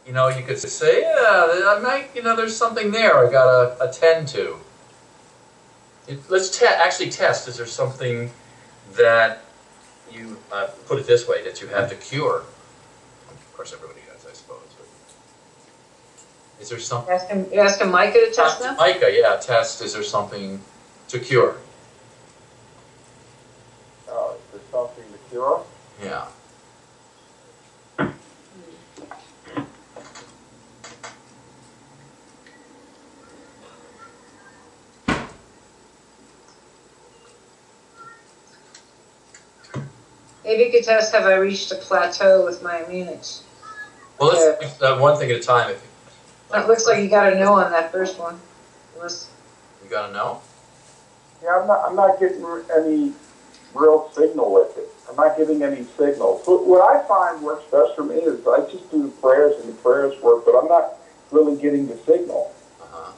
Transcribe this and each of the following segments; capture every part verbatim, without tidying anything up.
you know, you could say, yeah, I might, you know, there's something there I gotta attend to. It, let's te actually test. Is there something that you uh, put it this way that you have to cure? Of course, everybody does, I suppose. But is there something? Ask him, you asking Micah to test now? Micah, yeah, test. Is there something to cure? Oh, is there something to cure? Yeah. Maybe you could test, have I reached a plateau with my immunities? Well, let's do uh, one thing at a time. If you, It looks like you got a no on that first one. Unless, you gotta know. Yeah, I'm not, I'm not getting any real signal with it. I'm not getting any signals. What, what I find works best for me is I just do the prayers and the prayers work, but I'm not really getting the signal. Uh-huh.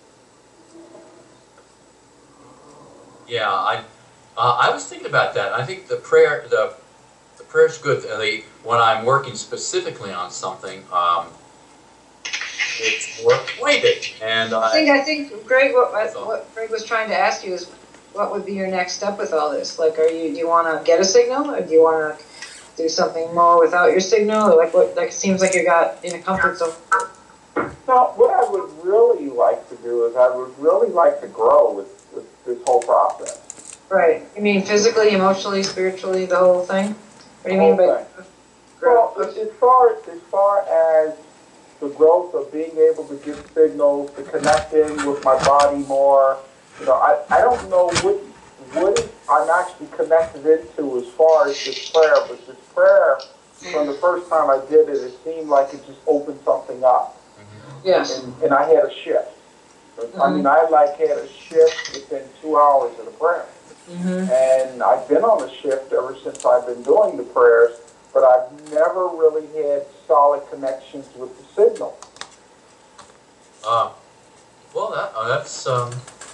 Yeah, I uh, I was thinking about that. I think the prayer the the prayer's good. Uh, the, when I'm working specifically on something, um, it's more pointed. And I I think, I think, Greg, what, what Greg was trying to ask you is, what would be your next step with all this? Like, are you, do you want to get a signal, or do you want to do something more without your signal? Or like, what, like, it seems like you got in a comfort zone. No, what I would really like to do is I would really like to grow with, with this whole process. Right. You mean physically, emotionally, spiritually, the whole thing? What do you mean by growth? Well, as far, as far as the growth of being able to give signals, to connecting with my body more, you know, I, I don't know what, what I'm actually connected into as far as this prayer, but this prayer, from the first time I did it, it seemed like it just opened something up. Yes. And, and I had a shift. Mm-hmm. I mean, I like had a shift within two hours of the prayer. Mm-hmm. And I've been on a shift ever since I've been doing the prayers, but I've never really had solid connections with the signal. uh, well, that uh, that's um,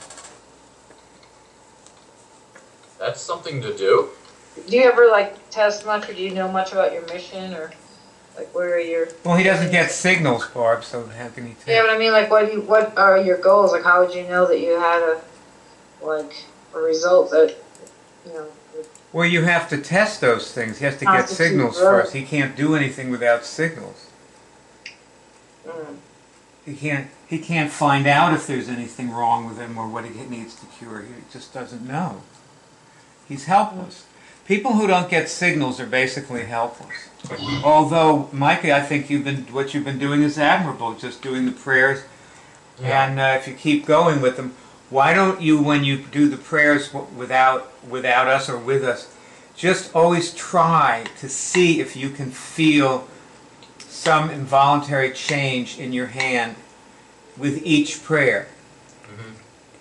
that's something to do. Do you ever like test much, or do you know much about your mission, or like where are your? Well, he doesn't get signals, Barb. So how can he test? Yeah, but I mean, like, what do you, what are your goals? Like, how would you know that you had a like a result that you know? Well, you have to test those things. He has to get signals first. He can't do anything without signals. Mm. He can't. He can't find out if there's anything wrong with him or what he needs to cure. He just doesn't know. He's helpless. People who don't get signals are basically helpless. Although, Micah, I think you've been what you've been doing is admirable. Just doing the prayers, yeah. And uh, if you keep going with them. Why don't you, when you do the prayers without without us or with us, just always try to see if you can feel some involuntary change in your hand with each prayer. Mm-hmm.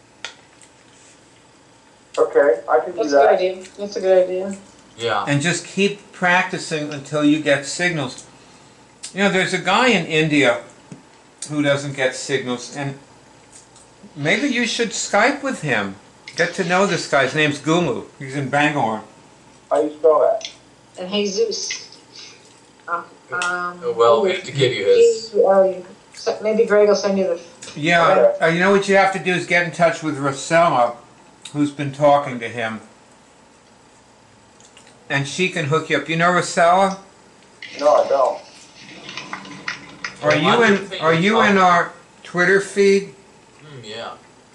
Okay, I can do That's that. a good idea. That's a good idea. Yeah. And just keep practicing until you get signals. You know, there's a guy in India who doesn't get signals, and maybe you should Skype with him. Get to know this guy. His name's Gumu. He's in Bangalore. How do you spell that? And Jesus. Uh, um, well, we have to give you his. Uh, maybe Greg will send you the. Yeah. Okay. Uh, you know what you have to do is get in touch with Rosella, who's been talking to him, and she can hook you up. You know Rosella? No, I don't. Are you in? Are you in our Twitter feed? Yeah.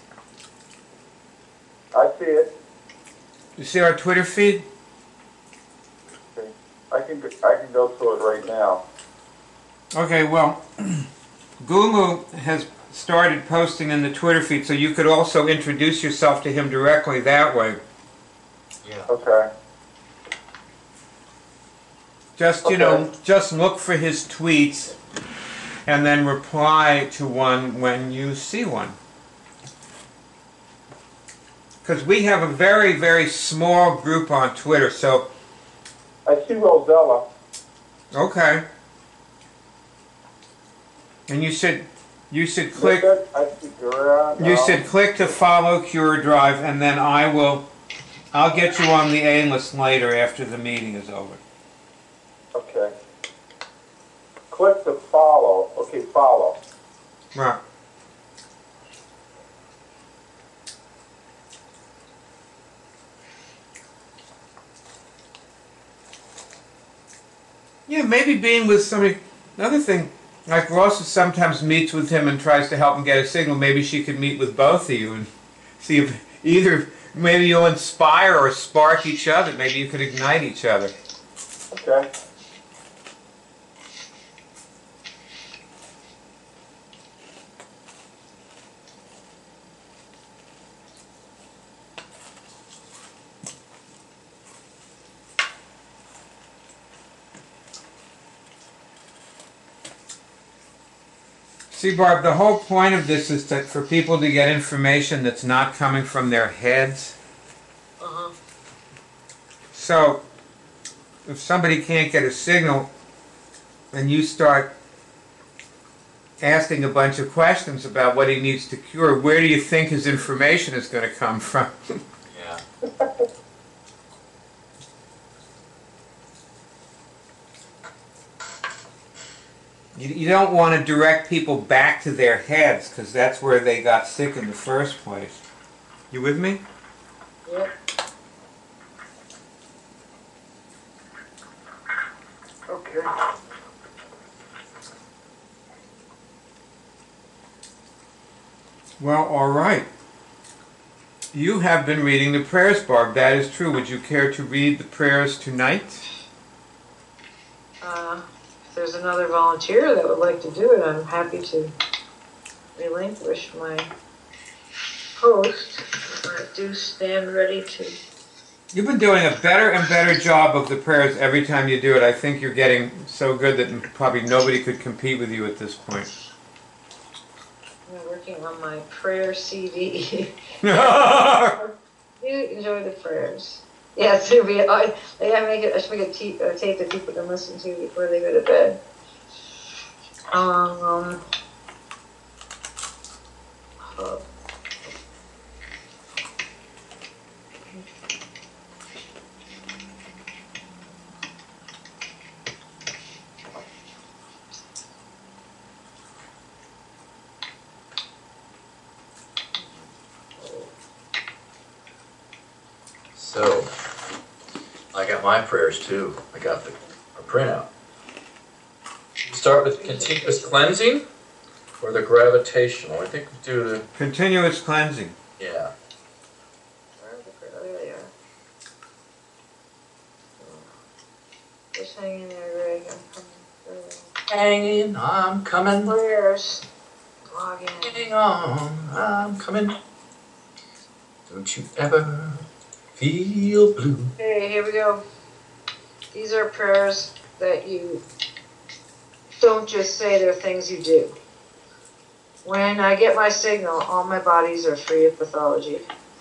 I see it. You see our Twitter feed? Okay. I can I can go to it right now. Okay, well, Gumu has started posting in the Twitter feed, so you could also introduce yourself to him directly that way. Yeah. Okay. Just, you Okay. know, just look for his tweets and then reply to one when you see one. Because we have a very, very small group on Twitter, so... I see Rosella. Okay. And you should, you should click... I see Guerra. You should click to follow Cure Drive, and then I will... I'll get you on the A list later after the meeting is over. Okay. click to follow. Okay, follow. Right. Yeah, maybe being with somebody. Another thing, like Rosa sometimes meets with him and tries to help him get a signal. Maybe she could meet with both of you and see if either, maybe you'll inspire or spark each other. Maybe you could ignite each other. Okay. See, Barb, the whole point of this is that for people to get information that's not coming from their heads. Uh-huh. So, if somebody can't get a signal and you start asking a bunch of questions about what he needs to cure, where do you think his information is going to come from? Yeah. You, you don't want to direct people back to their heads because that's where they got sick in the first place. You with me? Yep. Okay. Well, all right. You have been reading the prayers, Barb. That is true. Would you care to read the prayers tonight? Uh, if there's another volunteer that would like to do it, I'm happy to relinquish my post. I do stand ready to. You've been doing a better and better job of the prayers every time you do it. I think you're getting so good that probably nobody could compete with you at this point. I'm working on my prayer C D. Yeah. You enjoy the prayers. Yeah, it's gonna be. I, I gotta make it. I should make a, t- a tape that people can listen to before they go to bed. Um. uh, So, I got my prayers too. I got the a printout. Start with continuous cleansing or the gravitational. I think we do the, Continuous cleansing. yeah. Where are the prayers? Oh, there they are. Just hang in there, Greg. I'm coming through. Hanging, I'm coming. Prayers. Log in. Hang on, I'm coming. Don't you ever feel blue. Okay, here we go. These are prayers that you don't just say, they're things you do. When I get my signal, all my bodies are free of pathology.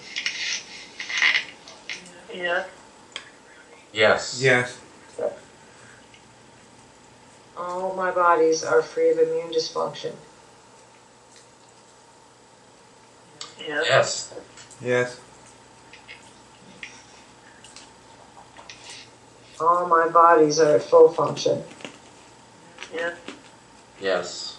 Yeah. Yes. Yes. All my bodies are free of immune dysfunction. Yeah. Yes. Yes. All my bodies are at full function. Yeah. Yes.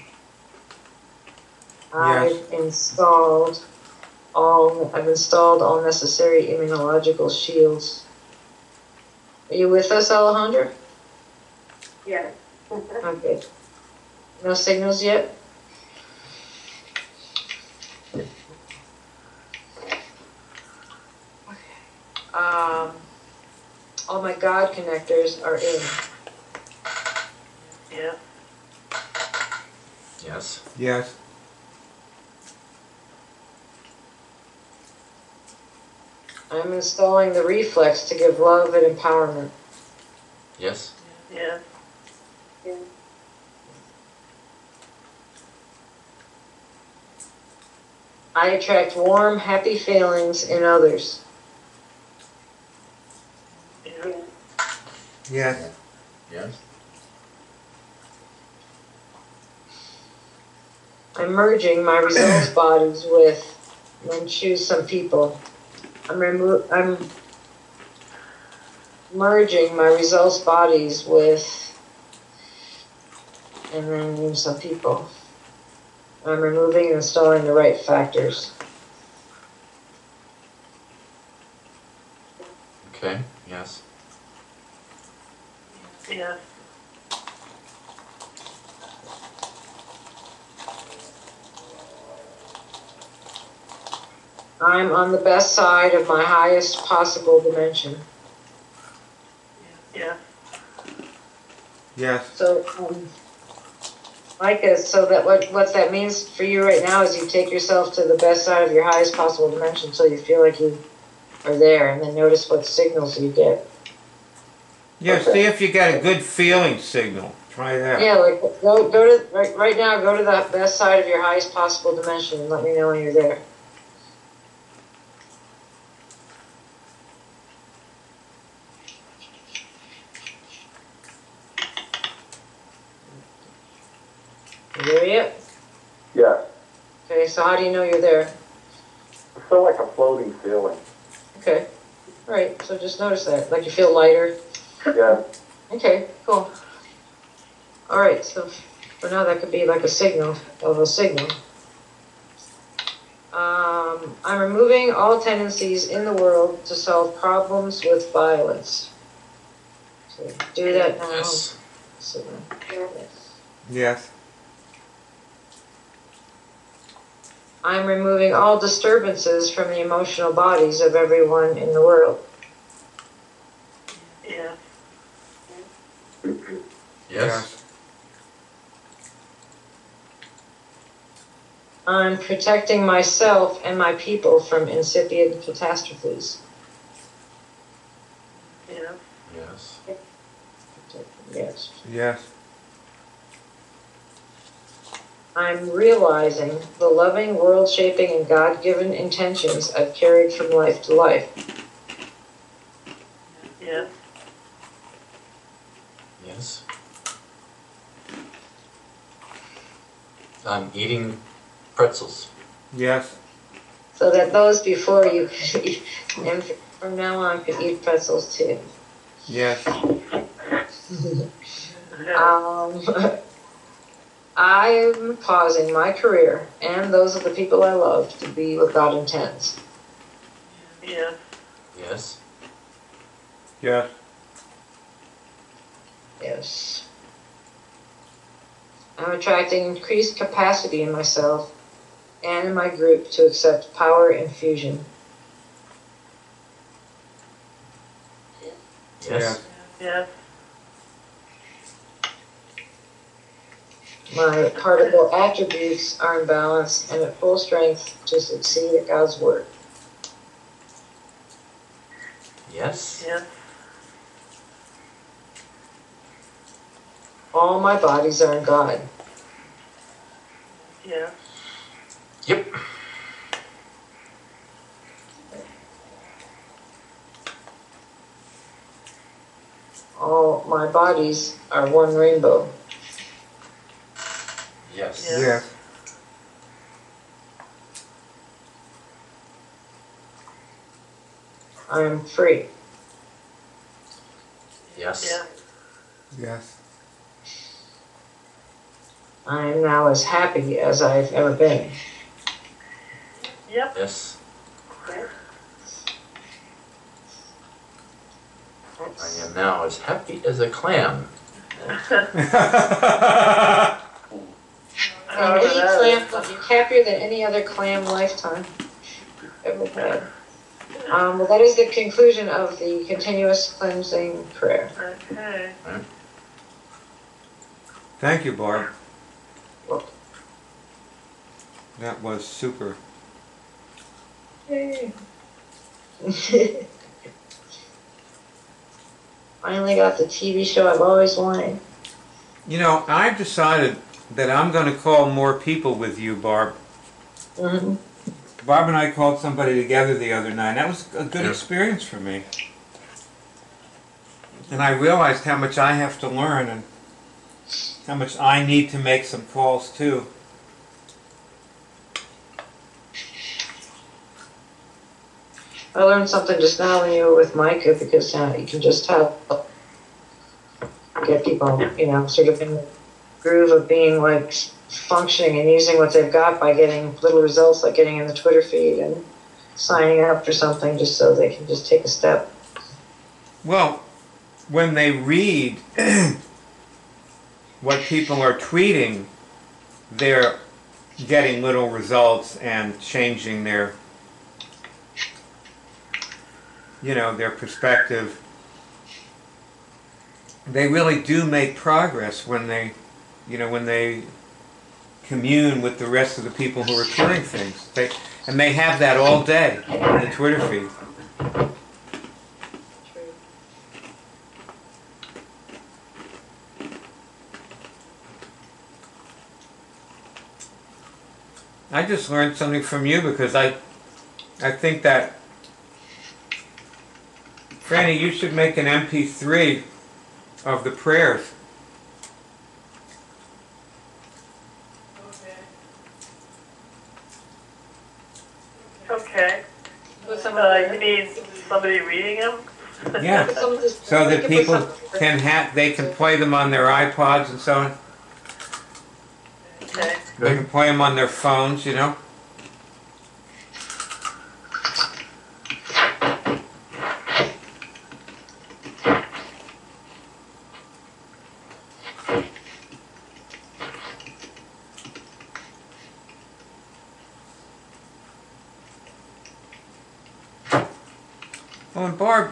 I've installed all. I've installed all necessary immunological shields. Are you with us, Alejandra? Yeah. Okay. No signals yet? Um, all my God connectors are in. Yeah. Yes. Yes. I'm installing the reflex to give love and empowerment. Yes. Yeah. Yeah. I attract warm, happy feelings in others. Yeah. Yes. Yes. I'm merging my results bodies with, and choose some people. I'm remo- I'm merging my results bodies with and then name some people. I'm removing and installing the right factors. Okay, yes. Yes. I'm on the best side of my highest possible dimension. Yes. Yes. So, um, Micah, so that what, what that means for you right now is you take yourself to the best side of your highest possible dimension so you feel like you are there, and then notice what signals you get. Yeah, Okay. see if you got a good feeling signal. Try that. Yeah, like go go to right right now. Go to the best side of your highest possible dimension and let me know when you're there. You there yet? Yes. Okay, so how do you know you're there? I feel like a floating feeling. Okay, all right. So just notice that, like you feel lighter. Yes. Okay, cool. All right, so for now that could be like a signal of a signal. Um, I'm removing all tendencies in the world to solve problems with violence. So do that now. Yes. So, yes. Yes. I'm removing all disturbances from the emotional bodies of everyone in the world. Yes. Yes. I'm protecting myself and my people from incipient catastrophes. Yes. Yes. Yes. Yes. I'm realizing the loving, world-shaping, and God-given intentions I've carried from life to life. Yes. Yes. I'm eating pretzels. Yes. So that those before you, and from now on, can eat pretzels too. Yes. Um, I'm pausing my career and those of the people I love to be what God intends. Yes. Yes. Yes. Yes. I'm attracting increased capacity in myself and in my group to accept power infusion. Yes. Yes. My particle attributes are in balance and at full strength to succeed at God's work. Yes. Yes. All my bodies are in God. Yes. Yep. All my bodies are one rainbow. Yes. Yes. Yes. I am free. Yes. Yes. Yes. I am now as happy as I've ever been. Yep. Yes. I am now as happy as a clam. And any clam will be happier than any other clam lifetime ever had. Um, well, that is the conclusion of the continuous cleansing prayer. Okay. Thank you, Barb. Welcome. That was super. Yay. Finally got the T V show I've always wanted. You know, I've decided that I'm going to call more people with you, Barb. Mm-hmm. Barb and I called somebody together the other night. That was a good Yeah. experience for me. And I realized how much I have to learn and how much I need to make some calls too. I learned something just now when you were with Micah because uh, you can just have get people, you know, sort of in groove of being like functioning and using what they've got by getting little results, like getting in the Twitter feed and signing up for something, just so they can just take a step. Well, when they read what people are tweeting, they're getting little results and changing their, you know, their perspective. They really do make progress when they, you know, when they commune with the rest of the people who are tweeting things. They, and they have that all day in the Twitter feed. I just learned something from you because I, I think that, Franny, you should make an M P three of the prayers. Okay. With some Uh, of you mean somebody reading them? Yeah, some of this- so we that could put people some- can have, they can play them on their iPods and so on. Okay. They can play them on their phones, you know. Oh, and Barb,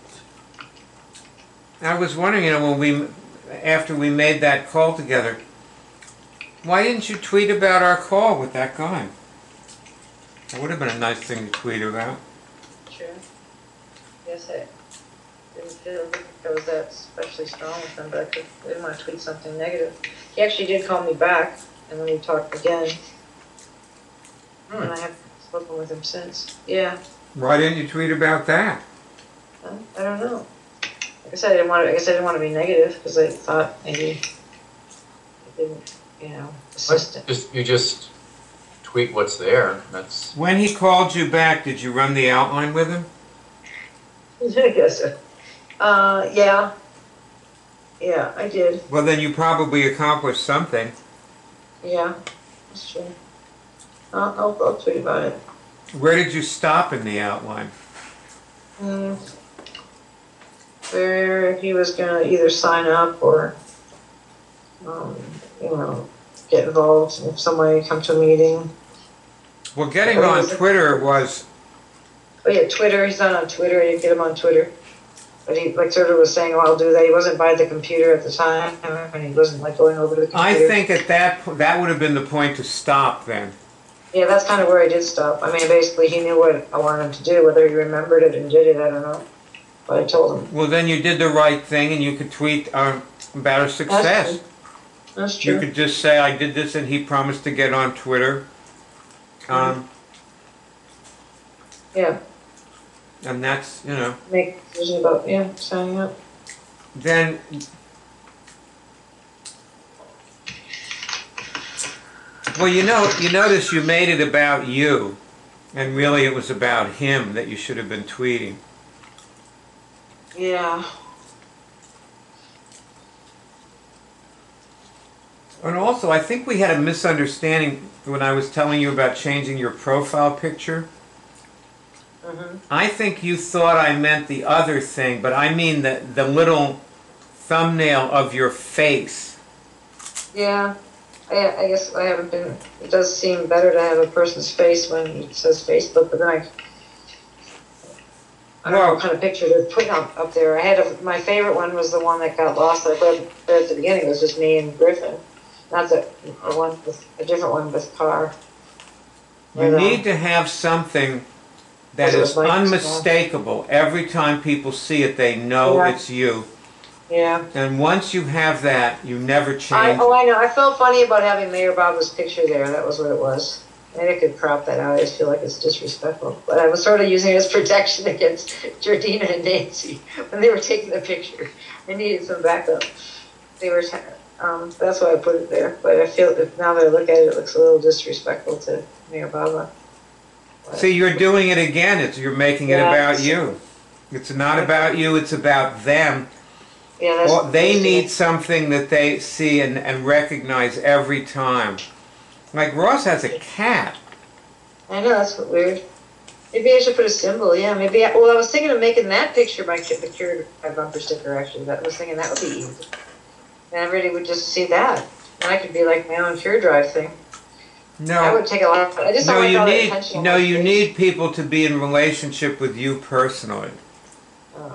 I was wondering, you know, when we, after we made that call together, why didn't you tweet about our call with that guy? That would have been a nice thing to tweet about. Sure. Yes, I didn't feel like I was that especially strong with him, but I, could, I didn't want to tweet something negative. He actually did call me back, and then we talked again. Hmm. And I haven't spoken with him since. Yeah. Why didn't you tweet about that? I I don't know. Like I said, I didn't want to. I guess I didn't want to be negative because I thought maybe it didn't, you know, assist him. Just, you just tweet what's there. That's When he called you back, did you run the outline with him? I guess so. Uh, yeah. Yeah, I did. Well, then you probably accomplished something. Yeah, that's true. I'll, I'll, I'll tweet about it. Where did you stop in the outline? Mm. Where he was gonna either sign up or, um, you know, get involved if somebody come to a meeting. Well, getting on Twitter was, Oh yeah, Twitter. He's not on Twitter. I didn't get him on Twitter. But he, like, sort of was saying, "Oh, I'll do that." He wasn't by the computer at the time, and he wasn't like going over to the computer. I think at that po- that would have been the point to stop then. Yeah, that's kind of where I did stop. I mean, basically, he knew what I wanted him to do. Whether he remembered it and did it, I don't know. But I told him. Well, then you did the right thing, and you could tweet uh, about his That's success. true. That's true. You could just say, "I did this," and he promised to get on Twitter. Um, Yeah, and that's, you know. make a decision about yeah signing up. Then, well, you know, you notice you made it about you, and really it was about him that you should have been tweeting. Yeah. And also, I think we had a misunderstanding when I was telling you about changing your profile picture. Mm-hmm. I think you thought I meant the other thing, but I mean the, the little thumbnail of your face. Yeah. I, I guess I haven't been. It does seem better to have a person's face when it says Facebook, but then I. I don't know what kind of picture to put up, up there. I had a, my favorite one was the one that got lost. I read at the beginning. It was just me and Griffin, not the, the one with a different one with Carr. You But, uh, need to have something that Was it is like- unmistakable. Every time people see it, they know Yeah. it's you. Yeah. And once you have that, you never I, change. oh, I know. I felt funny about having Mayor Bob's picture there. That was what it was. Maybe I could crop that out. I just feel like it's disrespectful. But I was sort of using it as protection against Jordina and Nancy when they were taking the picture. I needed some backup. They were. Um, that's why I put it there. But I feel that now that I look at it, it looks a little disrespectful to Mayor Baba. See, you're doing it again. It's you're making it Yeah. about you. It's not about you. It's about them. Yeah, that's. Well, they that's- need something that they see and, and recognize every time. Like Ross has a cat. I know, that's weird. Maybe I should put a symbol, yeah, maybe, I, well, I was thinking of making that picture my, the cured my bumper sticker, actually, that, I was thinking that would be easy. And everybody would just see that, and I could be like my own Pure Drive thing. I No, would take a lot, I just don't no, like you all the need attention on no, my you face. need people to be in relationship with you personally. Oh.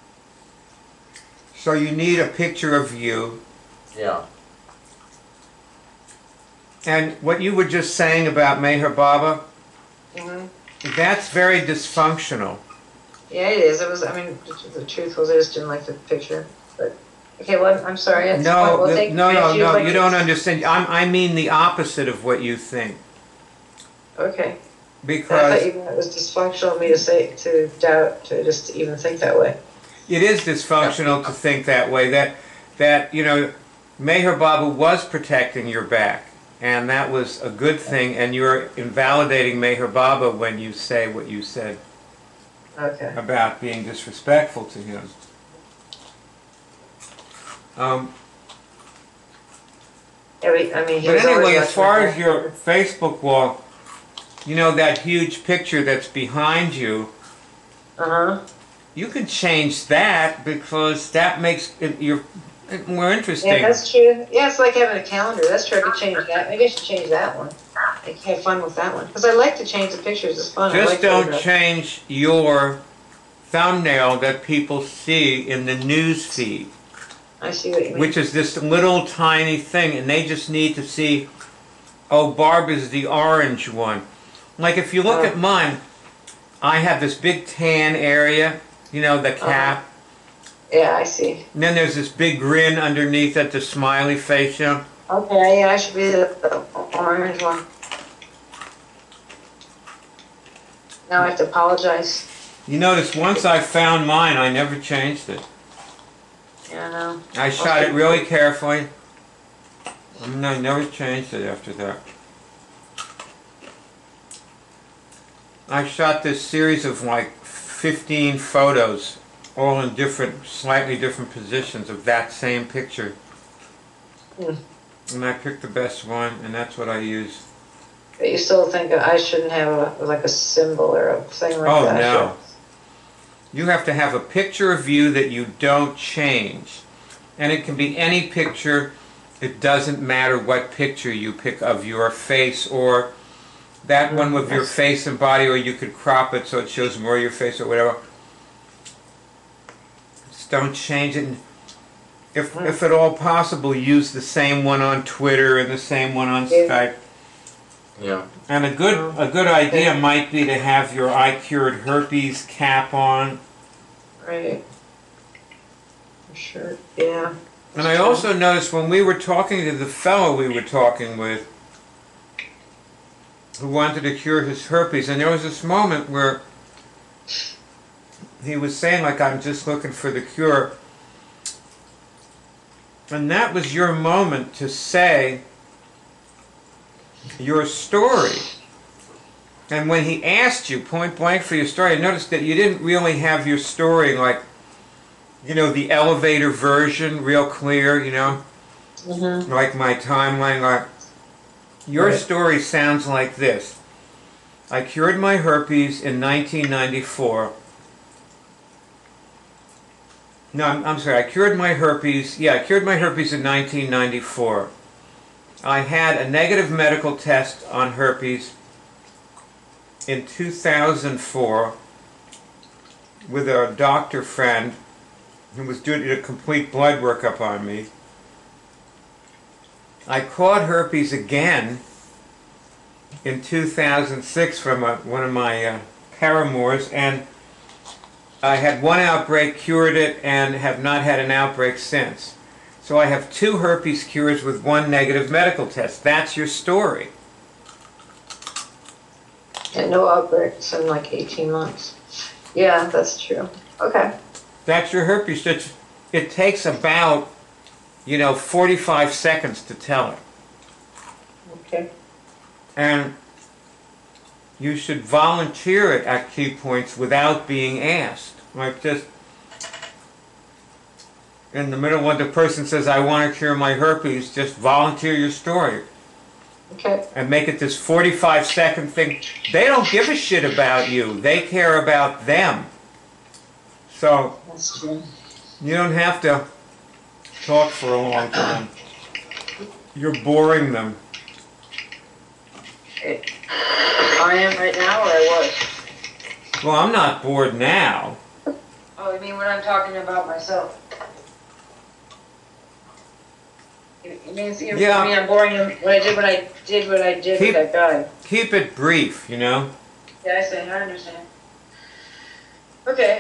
So you need a picture of you. Yeah. And what you were just saying about Meher Baba, Mm-hmm. that's very dysfunctional. Yeah, it is, it was, I mean, the, the truth was, I just didn't like the picture, but, okay, well, I'm sorry, that's fine, No, we'll th- take. no, no, if you'd no, like you to- don't understand. I'm, I mean the opposite of what you think. Okay, I thought Because even it was dysfunctional of me to say, to doubt, to just even think that way. it is dysfunctional to think that way. That, that you know, Meher Baba was protecting your back. And that was a good thing. And you're invalidating Meher Baba when you say what you said Okay. about being disrespectful to him. Um, Yeah, we, I mean, he but was always anyway, as watching far my as your Facebook wall, you know that huge picture that's behind you, Uh-huh. you can change that because that makes it you're more interesting. Yeah, that's true. Yeah, it's like having a calendar. That's true. I could change that. Maybe I should change that one. I can have fun with that one. Because I like to change the pictures. It's fun. I Just like don't photographs. change your thumbnail that people see in the news feed, I see what you mean. which is this little tiny thing, and they just need to see, oh, Barb is the orange one. Like if you look Oh. at mine, I have this big tan area, you know, the cap, Yeah, I see. and then there's this big grin underneath at the smiley face, you know. Okay, yeah, I should be the, the orange one. Now I have to apologize. You notice once I found mine, I never changed it. Yeah, I know. I shot it really carefully, and I never changed it after that. I shot this series of like fifteen photos, all in different, slightly different positions of that same picture. Hmm. And I picked the best one, and that's what I used. But you still think I shouldn't have a, like a symbol or a thing like Oh, that? no. You have to have a picture of you that you don't change. And it can be any picture. It doesn't matter what picture you pick of your face, or that one with your face and body, or you could crop it so it shows more of your face or whatever. Just don't change it. And if, if at all possible, use the same one on Twitter and the same one on Yeah. Skype. Yeah. And a good a good idea might be to have your I Cured Herpes cap on. Right. Sure. Yeah. And I also noticed when we were talking to the fellow we were talking with, who wanted to cure his herpes, and there was this moment where he was saying, like, I'm just looking for the cure. And that was your moment to say your story. And when he asked you point blank for your story, I noticed that you didn't really have your story like, you know, the elevator version, real clear, you know, Mm-hmm. like my timeline. Like your Right. story sounds like this: I cured my herpes in nineteen ninety-four. No, I'm, I'm sorry. I cured my herpes. Yeah, I cured my herpes in nineteen ninety-four. I had a negative medical test on herpes in two thousand four with a doctor friend who was doing a complete blood workup on me. I caught herpes again in two thousand six from a, one of my uh, paramours, and I had one outbreak, cured it, and have not had an outbreak since. So I have two herpes cures with one negative medical test. That's your story. And no outbreaks in like eighteen months. Yeah, that's true. Okay. That's your herpes. It's, it takes about, you know, forty-five seconds to tell it. Okay. And you should volunteer it at key points without being asked. Like just, in the middle when the person says, I want to cure my herpes, just volunteer your story. Okay. And make it this forty-five second thing. They don't give a shit about you. They care about them. So That's true. you don't have to talk for a long time. You're boring them. I am right now, or I was? Well, I'm not bored now. Oh, you mean when I'm talking about myself? You you mean, you Yeah. mean I'm boring you when I did what I did what I did Keep- with that guy? Keep it brief, you know? Yeah, I say, I understand. Okay.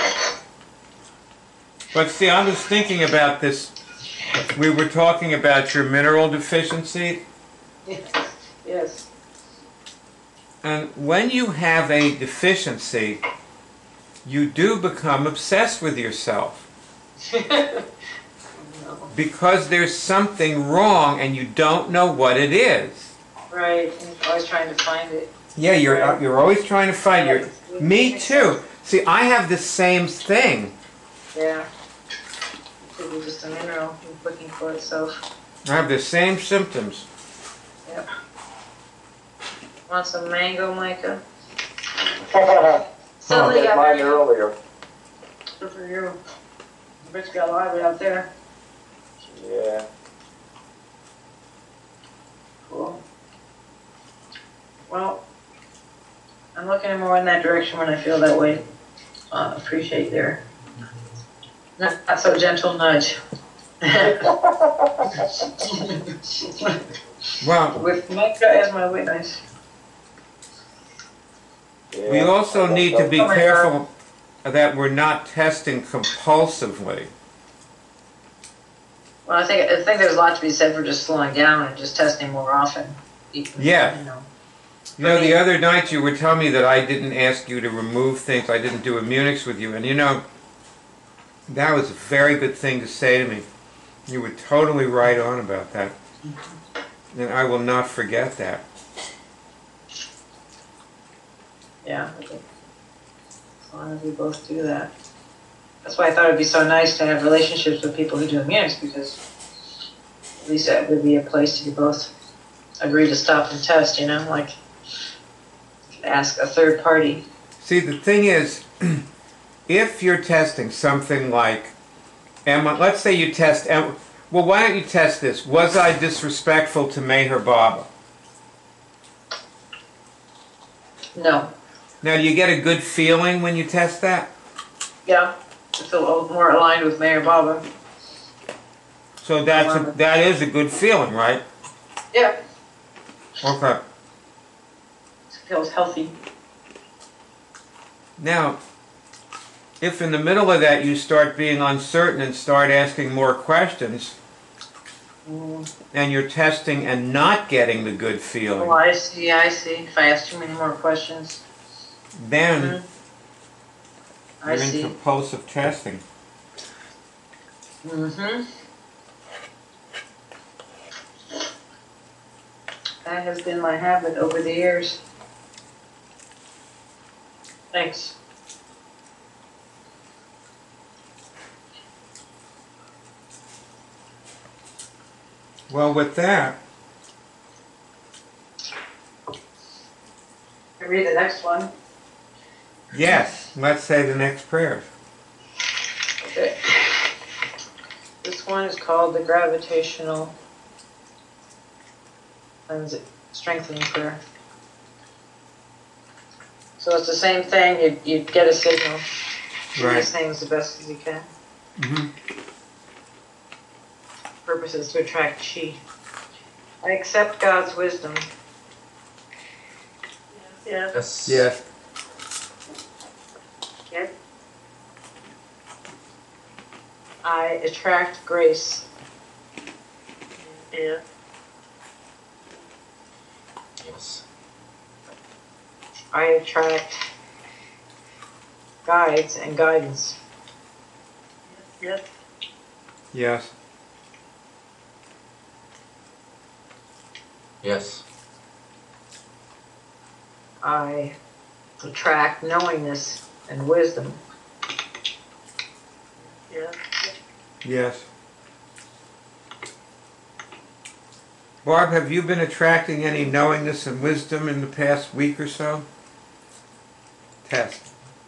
But see, I was thinking about this. We were talking about your mineral deficiency. Yes. And when you have a deficiency, you do become obsessed with yourself. No. Because there's something wrong and you don't know what it is. Right, and you're always trying to find it. Yeah, you're, Right. you're always trying to find your... Me too. See, I have the same thing. Yeah. It could be just a mineral looking for itself. I have the same symptoms. Yep. Want some mango, Micah? I Somebody had got mine mango. earlier. Good for you. I bet you got a lot of it out there. Yeah. Cool. Well, I'm looking more in that direction when I feel that way. Uh, appreciate their not, not so gentle nudge. Well, With Micah as my witness. Yeah. we also need to be Oh my careful that we're not testing compulsively. Well, I think I think there's a lot to be said for just slowing down and just testing more often. Even, Yeah. You know. You know, the other night you were telling me that I didn't ask you to remove things, I didn't do immunics with you, and you know, that was a very good thing to say to me. You were totally right on about that. And I will not forget that. Yeah. I think as long as we both do that. That's why I thought it'd be so nice to have relationships with people who do immunics, because at least that would be a place to both agree to stop and test, you know, like ask a third party. See, the thing is, if you're testing something like, Emma, let's say you test, Emma, well, why don't you test this? Was I disrespectful to Meher Baba? No. Now, do you get a good feeling when you test that? Yeah. I feel more aligned with Mayor Baba. So that's a, that is a good feeling, right? Yeah. Okay. It feels healthy. Now, if in the middle of that you start being uncertain and start asking more questions, Mm. and you're testing and not getting the good Oh, feeling, I see, I see. If I ask too many more questions. then Mhm. I you're in see. compulsive testing. Mm-hmm. That has been my habit over the years. Thanks. Well, with that, I read the next one. yes, let's say the next prayer. Okay. This one is called the gravitational cleansing, strengthening prayer. So it's the same thing. You you get a signal. Do Right. these things the best as you can. Mm-hmm. Purpose is to attract chi. I accept God's wisdom. Yeah. Yes. Yes. Okay. I attract grace. Yeah. Yes. I attract guides and guidance. Yes. Yes. Yes. I attract knowingness and wisdom. Yeah. Yes. Barb, have you been attracting any knowingness and wisdom in the past week or so? Test.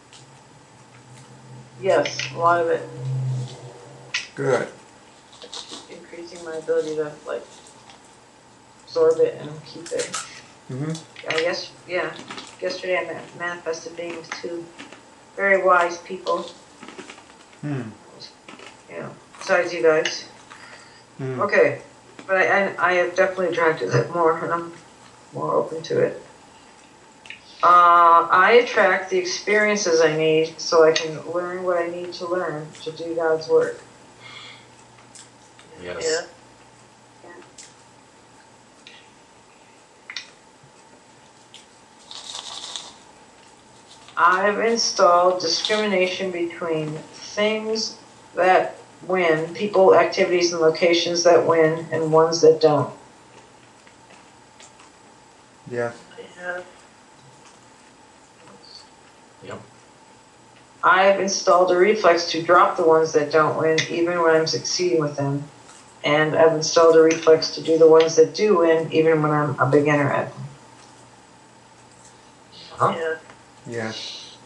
Yes, a lot of it. Good. Increasing my ability to like absorb it and keep it. Mm-hmm. I guess, yeah. Yesterday I ma- manifested being with two very wise people. Hmm. You know, besides you guys. Hmm. Okay, but I, I, I have definitely attracted it more, and I'm more open to it. Uh, I attract the experiences I need so I can learn what I need to learn to do God's work. Yes. Yeah. I've installed discrimination between things that win, people, activities, and locations that win, and ones that don't. Yes. Yeah. Yep. I have installed a reflex to drop the ones that don't win, even when I'm succeeding with them. And I've installed a reflex to do the ones that do win, even when I'm a beginner at them. Huh? Yeah. Yes.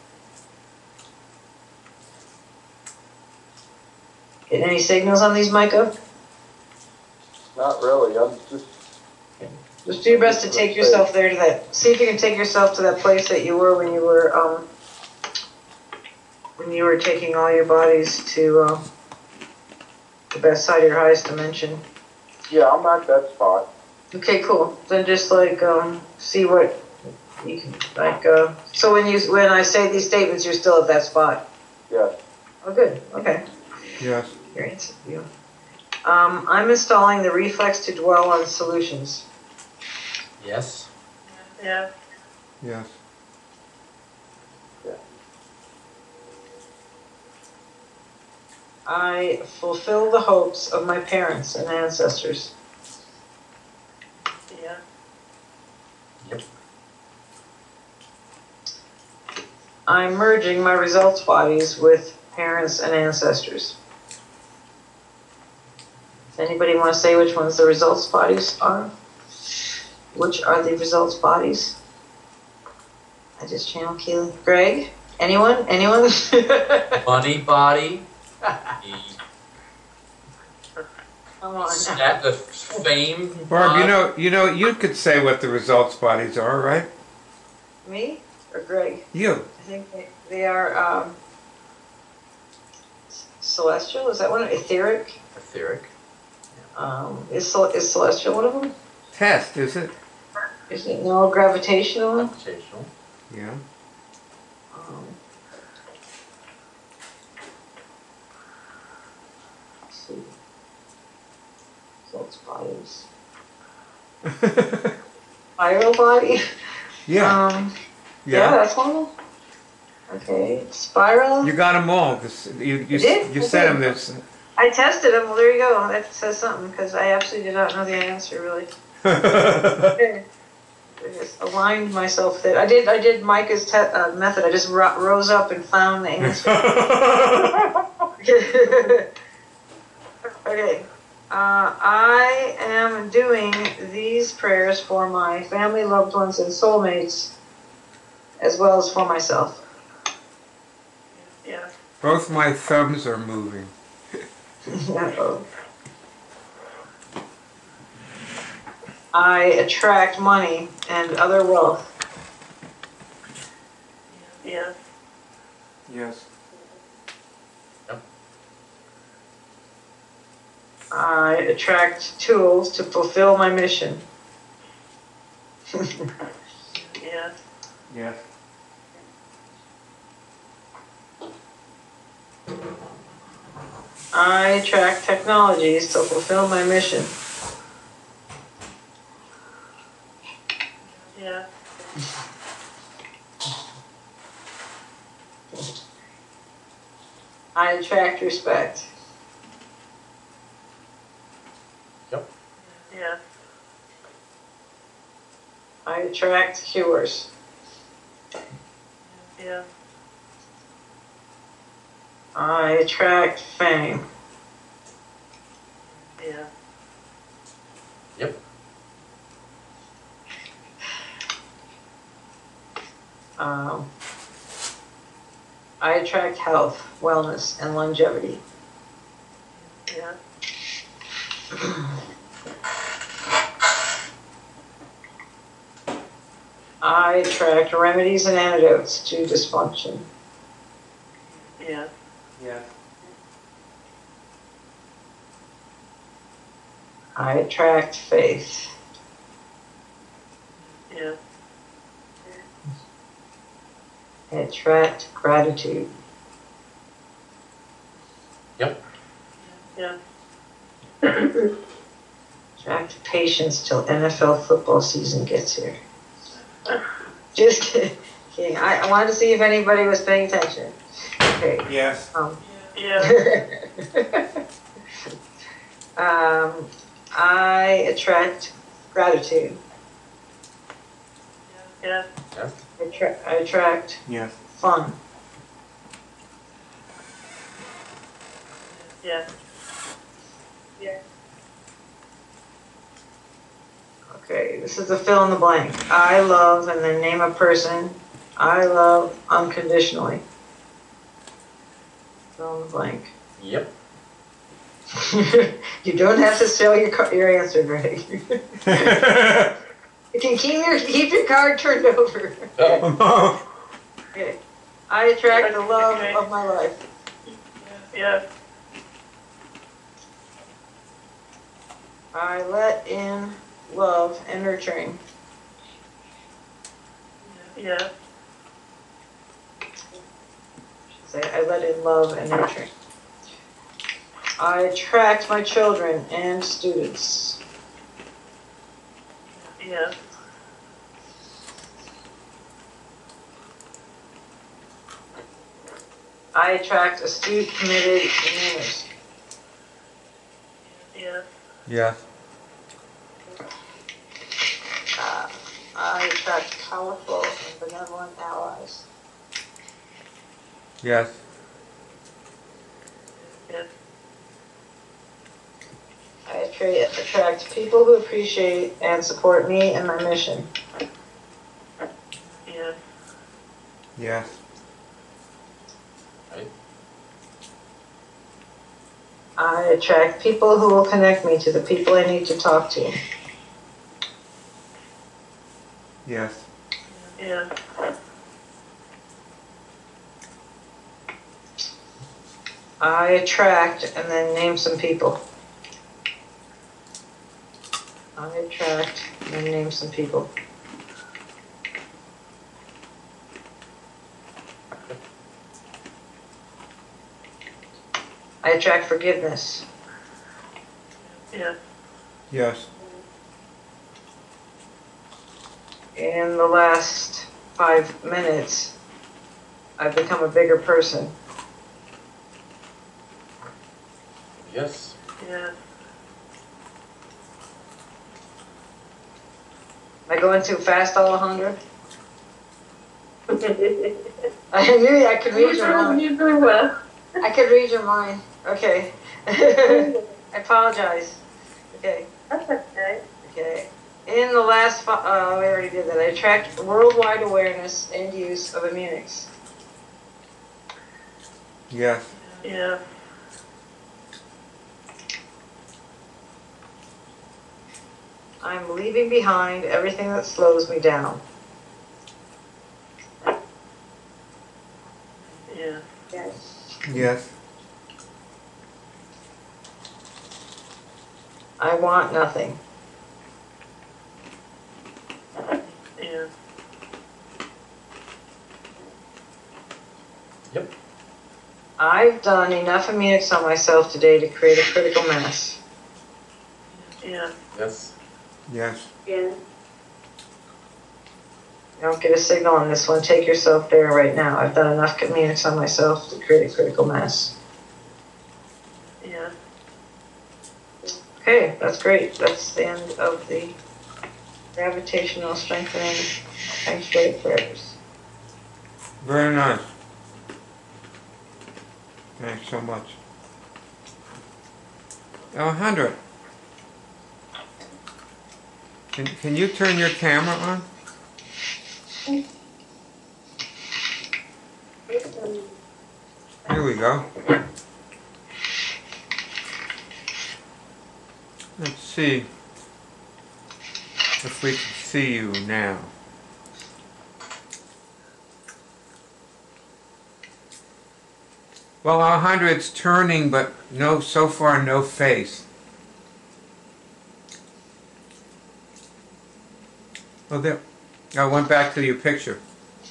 Get any signals on these, Micah? Not really. I'm just. Just do your best to take yourself there to that. See if you can take yourself to that place that you were when you were um when you were taking all your bodies to uh, the best side of your highest dimension. Yeah, I'm at that spot. Okay, cool. Then just like um see what you can like. Uh, so when you when I say these statements, you're still at that spot. Yes. Oh, good. Okay. Yes. Your answer. You. Um, I'm installing the reflex to dwell on solutions. Yes. Yeah. Yes. I fulfill the hopes of my parents and ancestors. Yeah. Yep. I'm merging my results bodies with parents and ancestors. Does anybody want to say which ones the results bodies are? Which are the results bodies? I just channel Keely. Greg? Anyone? Anyone? Money body. Come on. Stat the fame. Barb, you body. know, you know, you could say what the results bodies are, right? Me or Greg? You. I think they, they are um, celestial. Is that one? Etheric. Etheric. Um, is cel- is celestial one of them? Test, is it? Is it no gravitational? Gravitational. Yeah. Um, let's see. Results bodies. Spiral body. Yeah. Um, yeah. Yeah. that's one of them. Okay, spiral. You got them all. This, you you, did? you I said did. them. This. I tested them. Well, there you go. That says something because I actually did not know the answer really. Okay. I just aligned myself with it. I did. I did Micah's te- uh, method. I just ro- rose up and found the answer. Okay. Uh, I am doing these prayers for my family, loved ones, and soulmates, as well as for myself. Yeah. Both my thumbs are moving. Uh-oh. I attract money and other wealth. Yeah. Yes. I attract tools to fulfill my mission. Yeah. Yes. I attract technologies to fulfill my mission. Yeah. I attract respect. Yeah. I attract cures. Yeah. I attract fame. Yeah. Yep. Um, I attract health, wellness, and longevity. Yeah. I attract remedies and antidotes to dysfunction. Yeah. Yes. I attract faith. Yeah. I attract gratitude. Yep. Yeah. Attract patience till N F L football season gets here. Just kidding. I, I wanted to see if anybody was paying attention. Okay. Yes. Um, Yeah. um, I attract gratitude. Yeah. I, tra- I attract Yes. fun. Yeah. Yeah. Okay, this is a fill in the blank. I love, and then name a person. I love unconditionally. Fill in the blank. Yep. You don't have to sell your car- your answer, Greg. You can keep your keep your card turned over. Oh, Okay. I attract the love of my life. Yeah. I let in love and nurturing. Yeah. Say I let in love and nurturing. I attract my children and students. Yeah. I attract astute, committed dreamers. Yeah. Yes. Uh, I attract powerful and benevolent allies. Yes. Yeah. I attra- attract people who appreciate and support me and my mission. Yeah. Yes. right. I attract people who will connect me to the people I need to talk to. Yes. Yeah. I attract and then name some people. I attract and then name some people. I attract forgiveness. Yeah. Yes. In the last five minutes, I've become a bigger person. Yes. Yeah. Am I going too fast, Alejandra? I knew I could read your mind. You do well. I could read your mind. Okay. I apologize. Okay. That's okay. Okay. In the last, fi- uh, we already did that. I attract worldwide awareness and use of Immunix. Yes. Yeah. I'm leaving behind everything that slows me down. Yeah. Yes. Yes. I want nothing. Yeah. Yep. I've done enough Immunix on myself today to create a critical mass. Yeah. Yes. Yes. Yeah. You don't get a signal on this one. Take yourself there right now. I've done enough Immunix on myself to create a critical mass. Yeah. Okay, that's great. That's the end of the gravitational strengthening feng shui prayers. Very nice. Thanks so much. Alejandra, Can, can you turn your camera on? Here we go. Let's see if we can see you now. Well, our hundred's turning, but no, so far no face. Oh, there. I went back to your picture.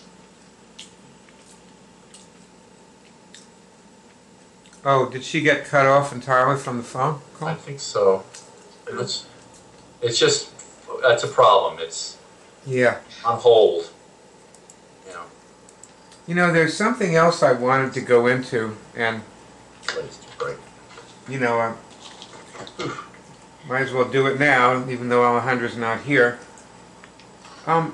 Oh, did she get cut off entirely from the phone call? I think so. It's, it's just, that's a problem. It's Yeah. on hold. You know, You know, there's something else I wanted to go into, and, place to break. you know, I might as well do it now, even though Alejandra's not here. Um,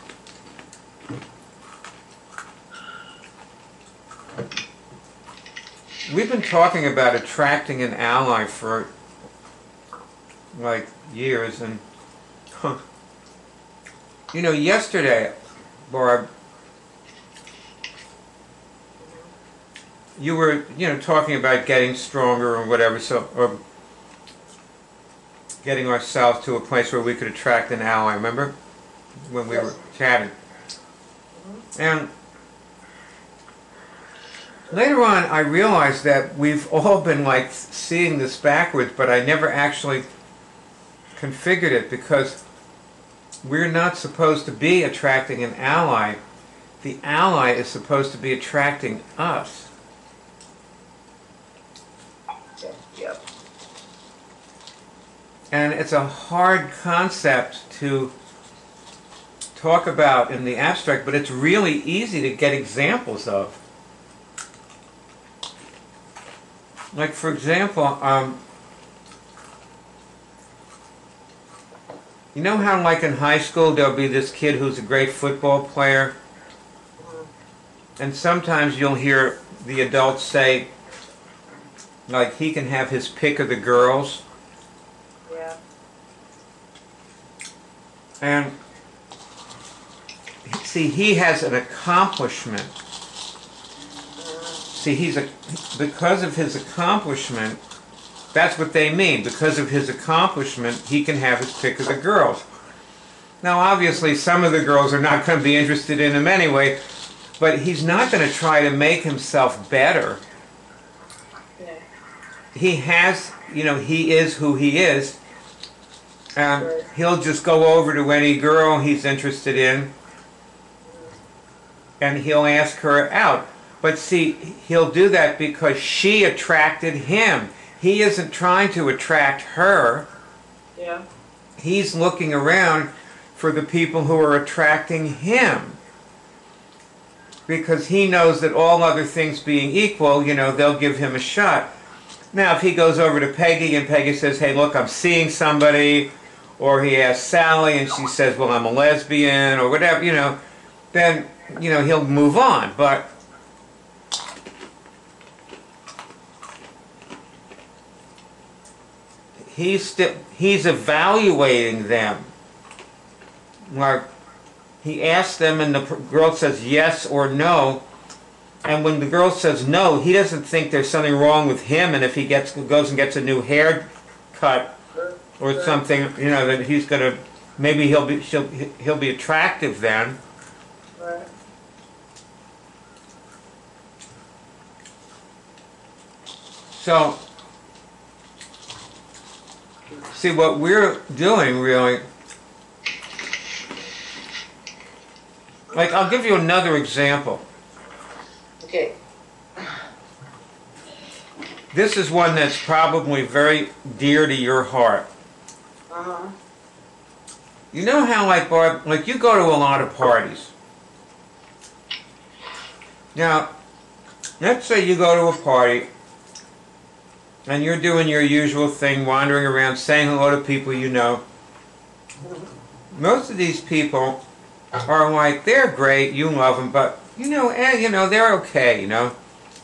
we've been talking about attracting an ally for, like, years, and, huh, you know, yesterday, Barb, you were, you know, talking about getting stronger or whatever, so, or getting ourselves to a place where we could attract an ally, remember? When we Yes. were chatting. And later on, I realized that we've all been, like, seeing this backwards, but I never actually configured it, because we're not supposed to be attracting an ally. The ally is supposed to be attracting us. Okay, yep. And it's a hard concept to talk about in the abstract, but it's really easy to get examples of. Like, for example, um, you know how, like, in high school there'll be this kid who's a great football player, and sometimes you'll hear the adults say, like, he can have his pick of the girls, Yeah. and see, he has an accomplishment. See, he's a, because of his accomplishment, that's what they mean. Because of his accomplishment, he can have his pick of the girls. Now, obviously, some of the girls are not going to be interested in him anyway, but he's not going to try to make himself better. Yeah. He has, you know, he is who he is. Um, Right. he'll just go over to any girl he's interested in, and he'll ask her out. But see, he'll do that because she attracted him. He isn't trying to attract her. Yeah. He's looking around for the people who are attracting him. Because he knows that all other things being equal, you know, they'll give him a shot. Now, if he goes over to Peggy and Peggy says, hey, look, I'm seeing somebody, or he asks Sally and she says, well, I'm a lesbian, or whatever, you know, then, you know, he'll move on. But he's still, he's evaluating them. Like, he asks them and the girl says yes or no, and when the girl says no, he doesn't think there's something wrong with him, and if he gets goes and gets a new haircut or something, you know, that he's gonna, maybe he'll be she'll, he'll be attractive then. Right. So, see, what we're doing really, like, I'll give you another example. Okay. This is one that's probably very dear to your heart. Uh-huh. You know how, like, Barb, like, you go to a lot of parties. Now, let's say you go to a party and you're doing your usual thing, wandering around, saying hello to people you know. Most of these people are like, they're great, you love them, but, you know, eh, you know, they're okay, you know.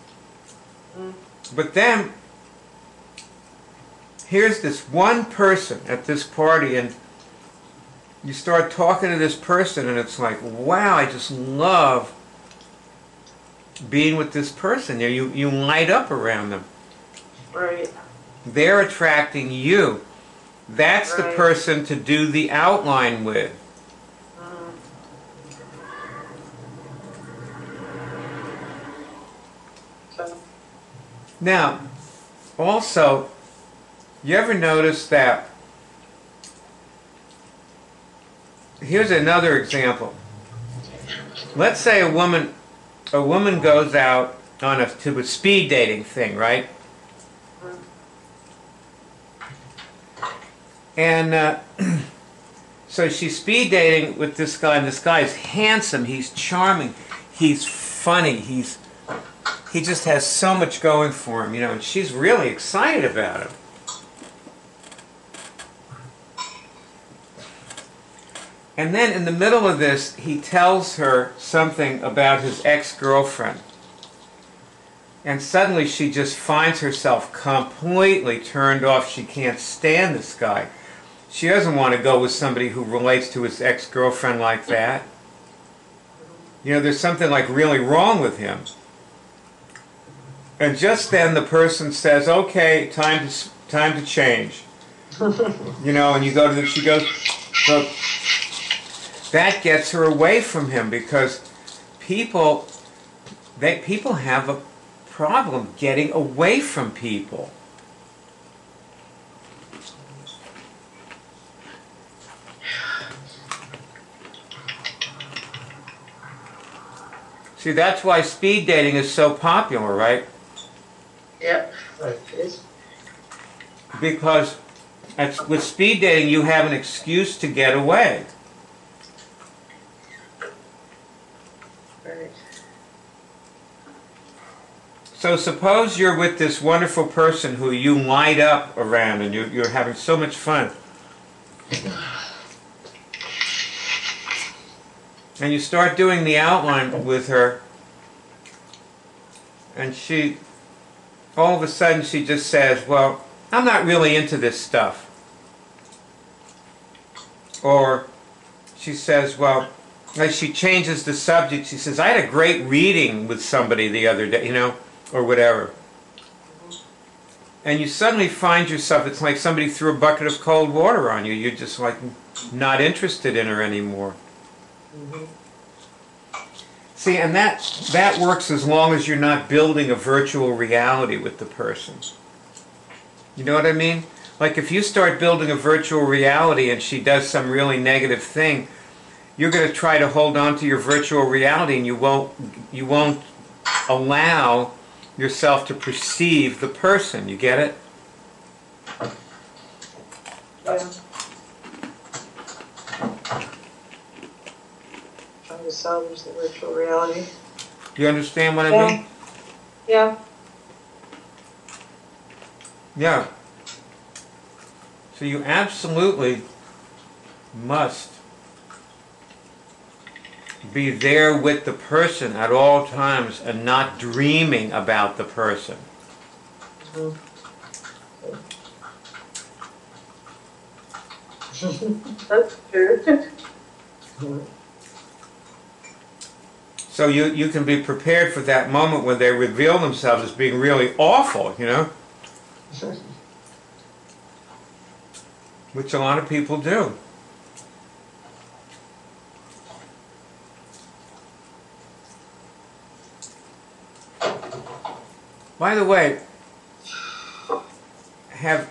But then, here's this one person at this party, and you start talking to this person and it's like, wow, I just love being with this person. You, you, you light up around them. Right. They're attracting you. That's the Right. person to do the outline with. Mm. So, Now, also, you ever notice that, here's another example. Let's say a woman, a woman goes out on a, to a speed dating thing, right? And uh, so she's speed dating with this guy, and this guy is handsome, he's charming, he's funny, he's he just has so much going for him, you know, and she's really excited about him. And then in the middle of this, he tells her something about his ex-girlfriend. And suddenly she just finds herself completely turned off. She can't stand this guy. She doesn't want to go with somebody who relates to his ex-girlfriend like that. You know, there's something like really wrong with him. And just then the person says, okay, time to, time to change. You know, and you go to the, she goes, look, that gets her away from him because people, they, people have a problem getting away from people. See, that's why speed dating is so popular, right? Yep. it is. Because it's, with speed dating, you have an excuse to get away. Right. So suppose you're with this wonderful person who you light up around and you're, you're having so much fun. And you start doing the outline with her, and she, all of a sudden she just says, well, I'm not really into this stuff. Or she says, well, as she changes the subject, she says, I had a great reading with somebody the other day, you know, or whatever. And you suddenly find yourself, it's like somebody threw a bucket of cold water on you. You're just like not interested in her anymore. Mm-hmm. See, and that, that works as long as you're not building a virtual reality with the person. You know what I mean? Like if you start building a virtual reality and she does some really negative thing, you're going to try to hold on to your virtual reality and you won't, you won't allow yourself to perceive the person. You get it? Yeah. Trying to salvage the virtual reality. You understand what I Yeah. mean? Yeah. Yeah. So you absolutely must be there with the person at all times and not dreaming about the person. Mhm. That's true. So you, you can be prepared for that moment when they reveal themselves as being really awful, you know? Which a lot of people do. By the way, have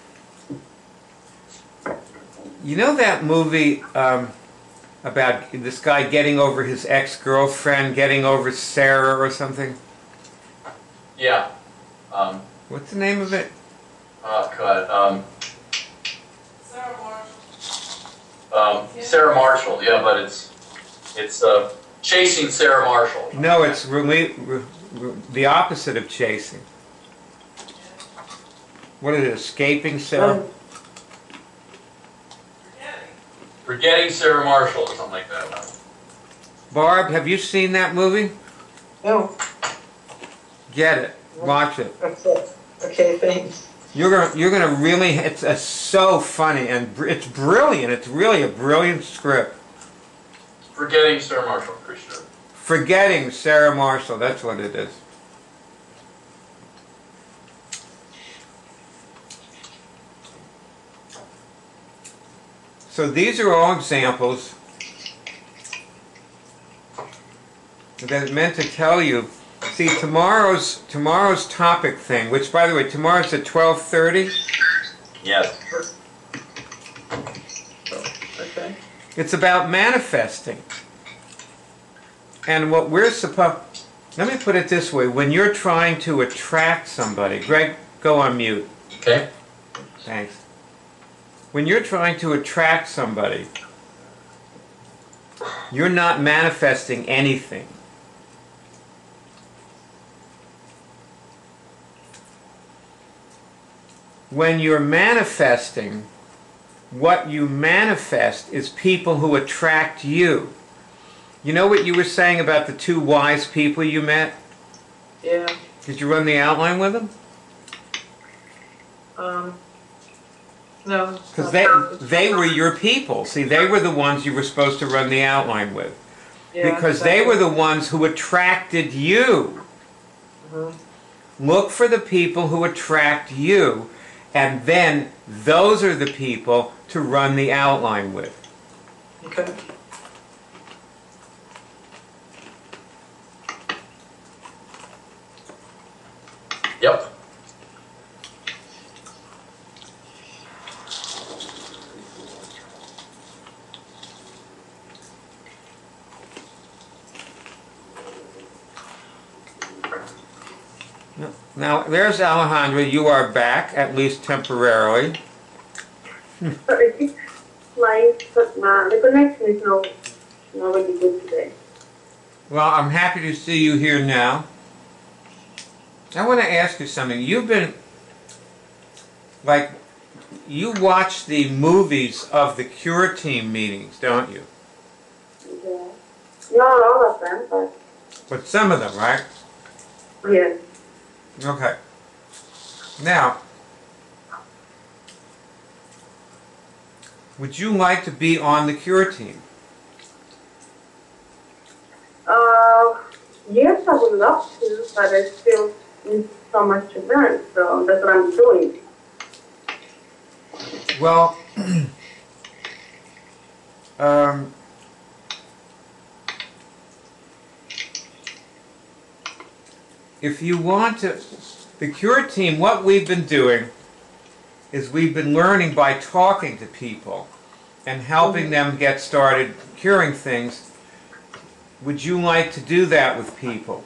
you know that movie um, about this guy getting over his ex-girlfriend, getting over Sarah or something? Yeah. Um, What's the name of it? oh, God. Um, Sarah Marshall. Um, Sarah Marshall, yeah, but it's, it's uh, Chasing Sarah Marshall. No, it's really, re, re, the opposite of chasing. What is it, escaping Sarah? Forgetting Sarah Marshall or something like that. Barb, have you seen that movie? No. Get it. Watch it. Okay. Okay, thanks. You're gonna, you're gonna really. It's, it's so funny and br it's brilliant. It's really a brilliant script. Forgetting Sarah Marshall, pretty sure. Forgetting Sarah Marshall. That's what it is. So these are all examples that meant to tell you. See, tomorrow's tomorrow's topic thing, which by the way, tomorrow's at twelve thirty. Yes. Okay. It's about manifesting. And what we're supposed, let me put it this way, when you're trying to attract somebody, Greg, go on mute. Okay. Thanks. When you're trying to attract somebody, you're not manifesting anything. When you're manifesting, what you manifest is people who attract you. You know what you were saying about the two wise people you met? Yeah. Did you run the outline with them? Um. No. Because they, they were your people. See, they were the ones you were supposed to run the outline with. Yeah, Because they were the ones who attracted you. Mm-hmm. Look for the people who attract you, and then those are the people to run the outline with. Okay. Yep. Now, there's Alejandra. You are back, at least temporarily. Sorry. My, uh, the connection is no, not really good today. Well, I'm happy to see you here now. I want to ask you something. You've been, like, you watch the movies of the Cure Team meetings, don't you? Yeah. Not all of them, but But some of them, right? yes. Okay. Now, would you like to be on the Cure Team? Uh, yes, I would love to, but I still need so much to learn, so that's what I'm doing. Well, um, if you want to, the Cure Team, what we've been doing is we've been learning by talking to people and helping them get started curing things. Would you like to do that with people?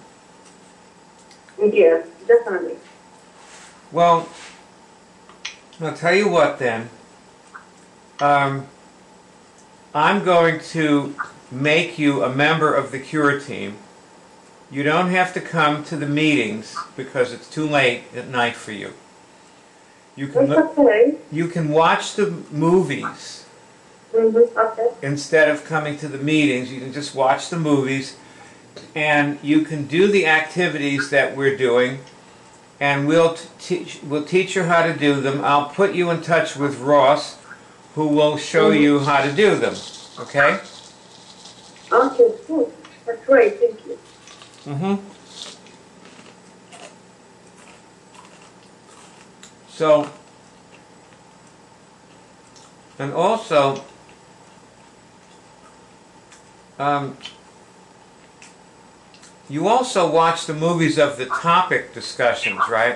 Yes, definitely. Well, I'll tell you what then. Um, I'm going to make you a member of the Cure Team. You don't have to come to the meetings because it's too late at night for you. You can That's look, okay. you can watch the movies Mm-hmm. Okay. instead of coming to the meetings. You can just watch the movies, and you can do the activities that we're doing, and we'll t teach we'll teach you how to do them. I'll put you in touch with Ross, who will show Mm-hmm. you how to do them. Okay? Okay, good. That's great, thank you. Mm-hmm. So, and also, um, you also watch the movies of the topic discussions, right?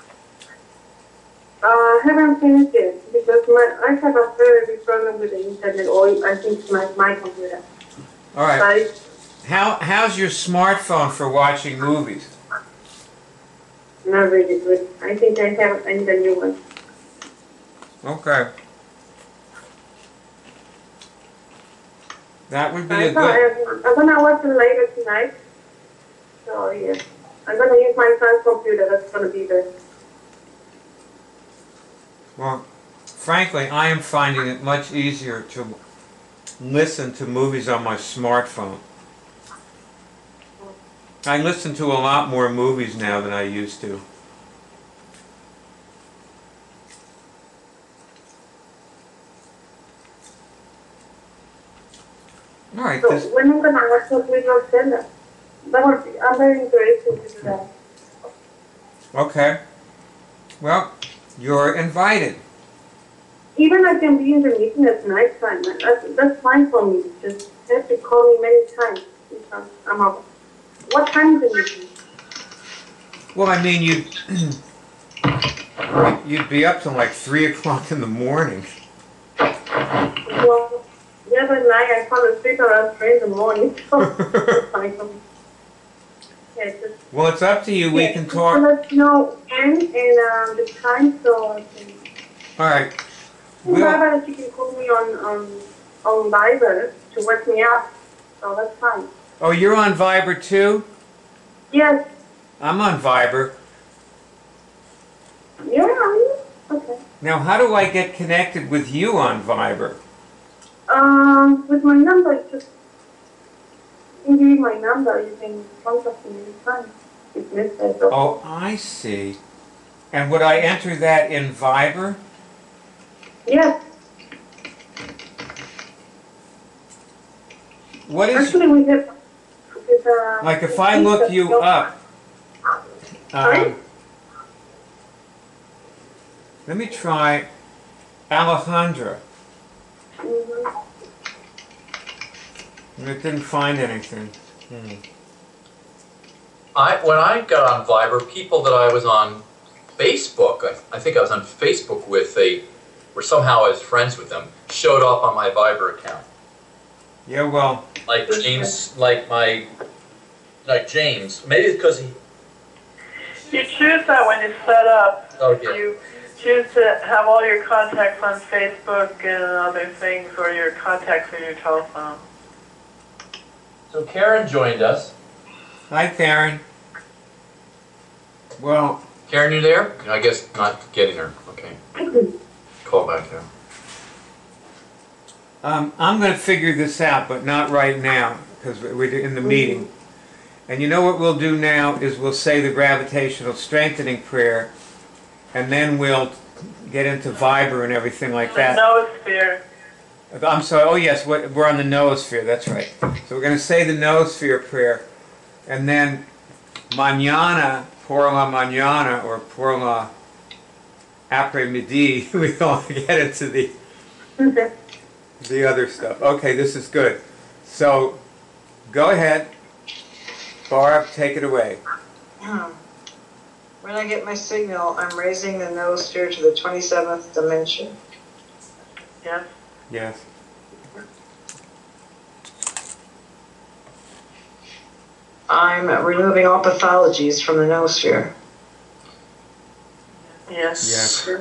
Uh, I haven't finished it because my, I have a very big problem with the internet, or I think it's my, my computer. All right. But How how's your smartphone for watching movies? not really good. I think I have I need a new one. Okay. That would be I a thought good. I, I'm gonna watch it later tonight. So yeah, I'm gonna use my son's computer. That's gonna be the. Well, frankly, I am finding it much easier to listen to movies on my smartphone. I listen to a lot more movies now than I used to. All right. So This, when I'm gonna workshop with your center, that would be, I'm very interested to do that. okay. Well, you're invited. Even I can be in the meeting at night time. That's, that's fine for me. Just have to call me many times. Because I'm up. What time is the meeting? Well, I mean, you'd you'd be up till like three o'clock in the morning. Well, the other night I found a sleep around three in the morning. So it's fine for me. Yeah, just, Well, it's up to you. We yeah, can just talk. let you know when and um, the time so I can. All right. Well, We'll, Barbara, you can call me on on on Viber to wake me up. So that's fine. oh, you're on Viber too? Yes. I'm on Viber. Yeah. Are you? Okay. Now, how do I get connected with you on Viber? Um, with my number, just give me my number. You can contact me anytime. It's listed. Oh, I see. And would I enter that in Viber? Yes. What is, Actually, we have. With, uh, like if I look you up, Sorry? um, let me try Alejandra. Mhm. And it didn't find anything. Hmm. I when I got on Viber, people that I was on Facebook, I, I think I was on Facebook with, they were somehow I was friends with them, showed up on my Viber account. Yeah, well, Like James, like my, like James. Maybe it's because he. You choose that when you set up. Oh yeah. You choose to have all your contacts on Facebook and other things, or your contacts in your telephone. So Karen joined us. hi Karen. Well, Karen, you there? I guess not getting her. Okay. Call back now. um, I'm going to figure this out, but not right now, because we're in the meeting. And you know what we'll do now is we'll say the gravitational strengthening prayer, and then we'll get into Viber and everything like The that. noosphere. I'm sorry, oh yes, we're we're on the noosphere, that's right. So we're going to say the noosphere prayer, and then mañana, por la mañana, or por la après-midi, we'll get into the, the other stuff. Okay, this is good. So, go ahead. Barb, take it away. When I get my signal, I'm raising the noosphere to the twenty-seventh dimension. Yes. Yes. I'm removing all pathologies from the noosphere. Yes. Yes.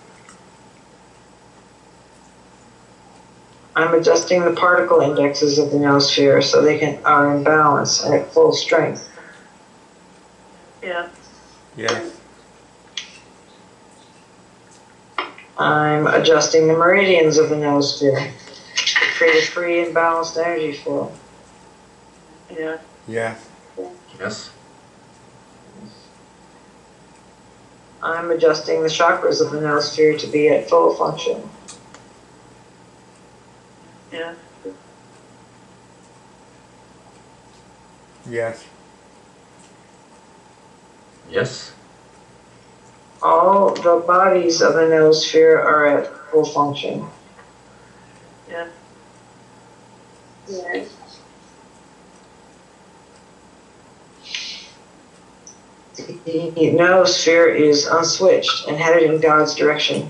I'm adjusting the particle indexes of the noosphere so they can are in balance and at full strength. Yes. Yes. I'm adjusting the meridians of the noosphere to create a free and balanced energy flow. Yes. Yes. Yes. I'm adjusting the chakras of the noosphere to be at full function. Yes. Yes. Yes. All the bodies of the noosphere are at full function. Yes. Yes. The noosphere is unswitched and headed in God's direction.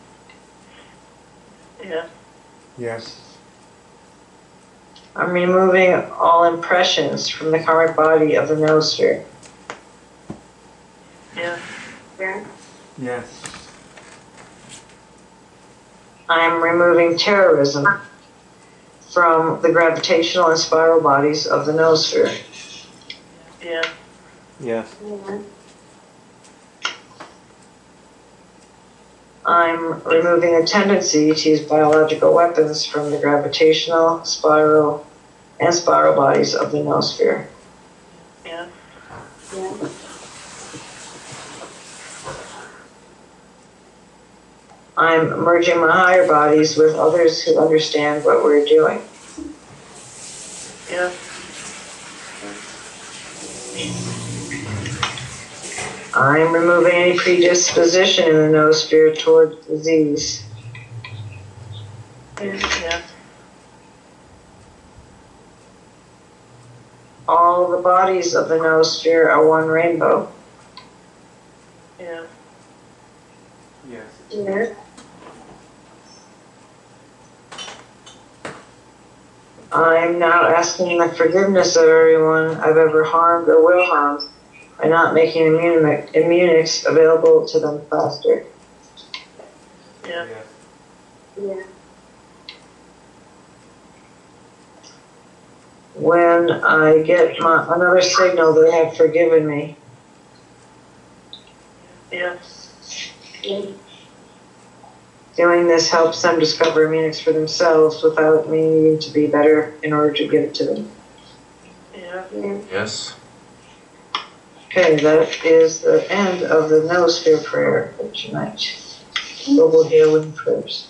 Yes. Yes. I'm removing all impressions from the karmic body of the noosphere. Yes. Yes. Yes. I'm removing terrorism from the gravitational and spiral bodies of the noosphere. Yes. Yes. Yes. I'm removing a tendency to use biological weapons from the gravitational, spiral, and spiral bodies of the noosphere. Yes. Yes. I'm merging my higher bodies with others who understand what we're doing. Yes. I'm removing any predisposition in the noosphere toward disease. Yes. All the bodies of the noosphere are one rainbow. Yes. Yes. Yes. I'm now asking the forgiveness of everyone I've ever harmed or will harm by not making immunic- immunics available to them faster. Yes. Yes. When I get my, another signal they have forgiven me, Yes. Yes. doing this helps them discover immunics for themselves without me needing to be better in order to give it to them. Yes. Yes. Yes. Okay, that is the end of the noosphere prayer for tonight. Global healing prayers.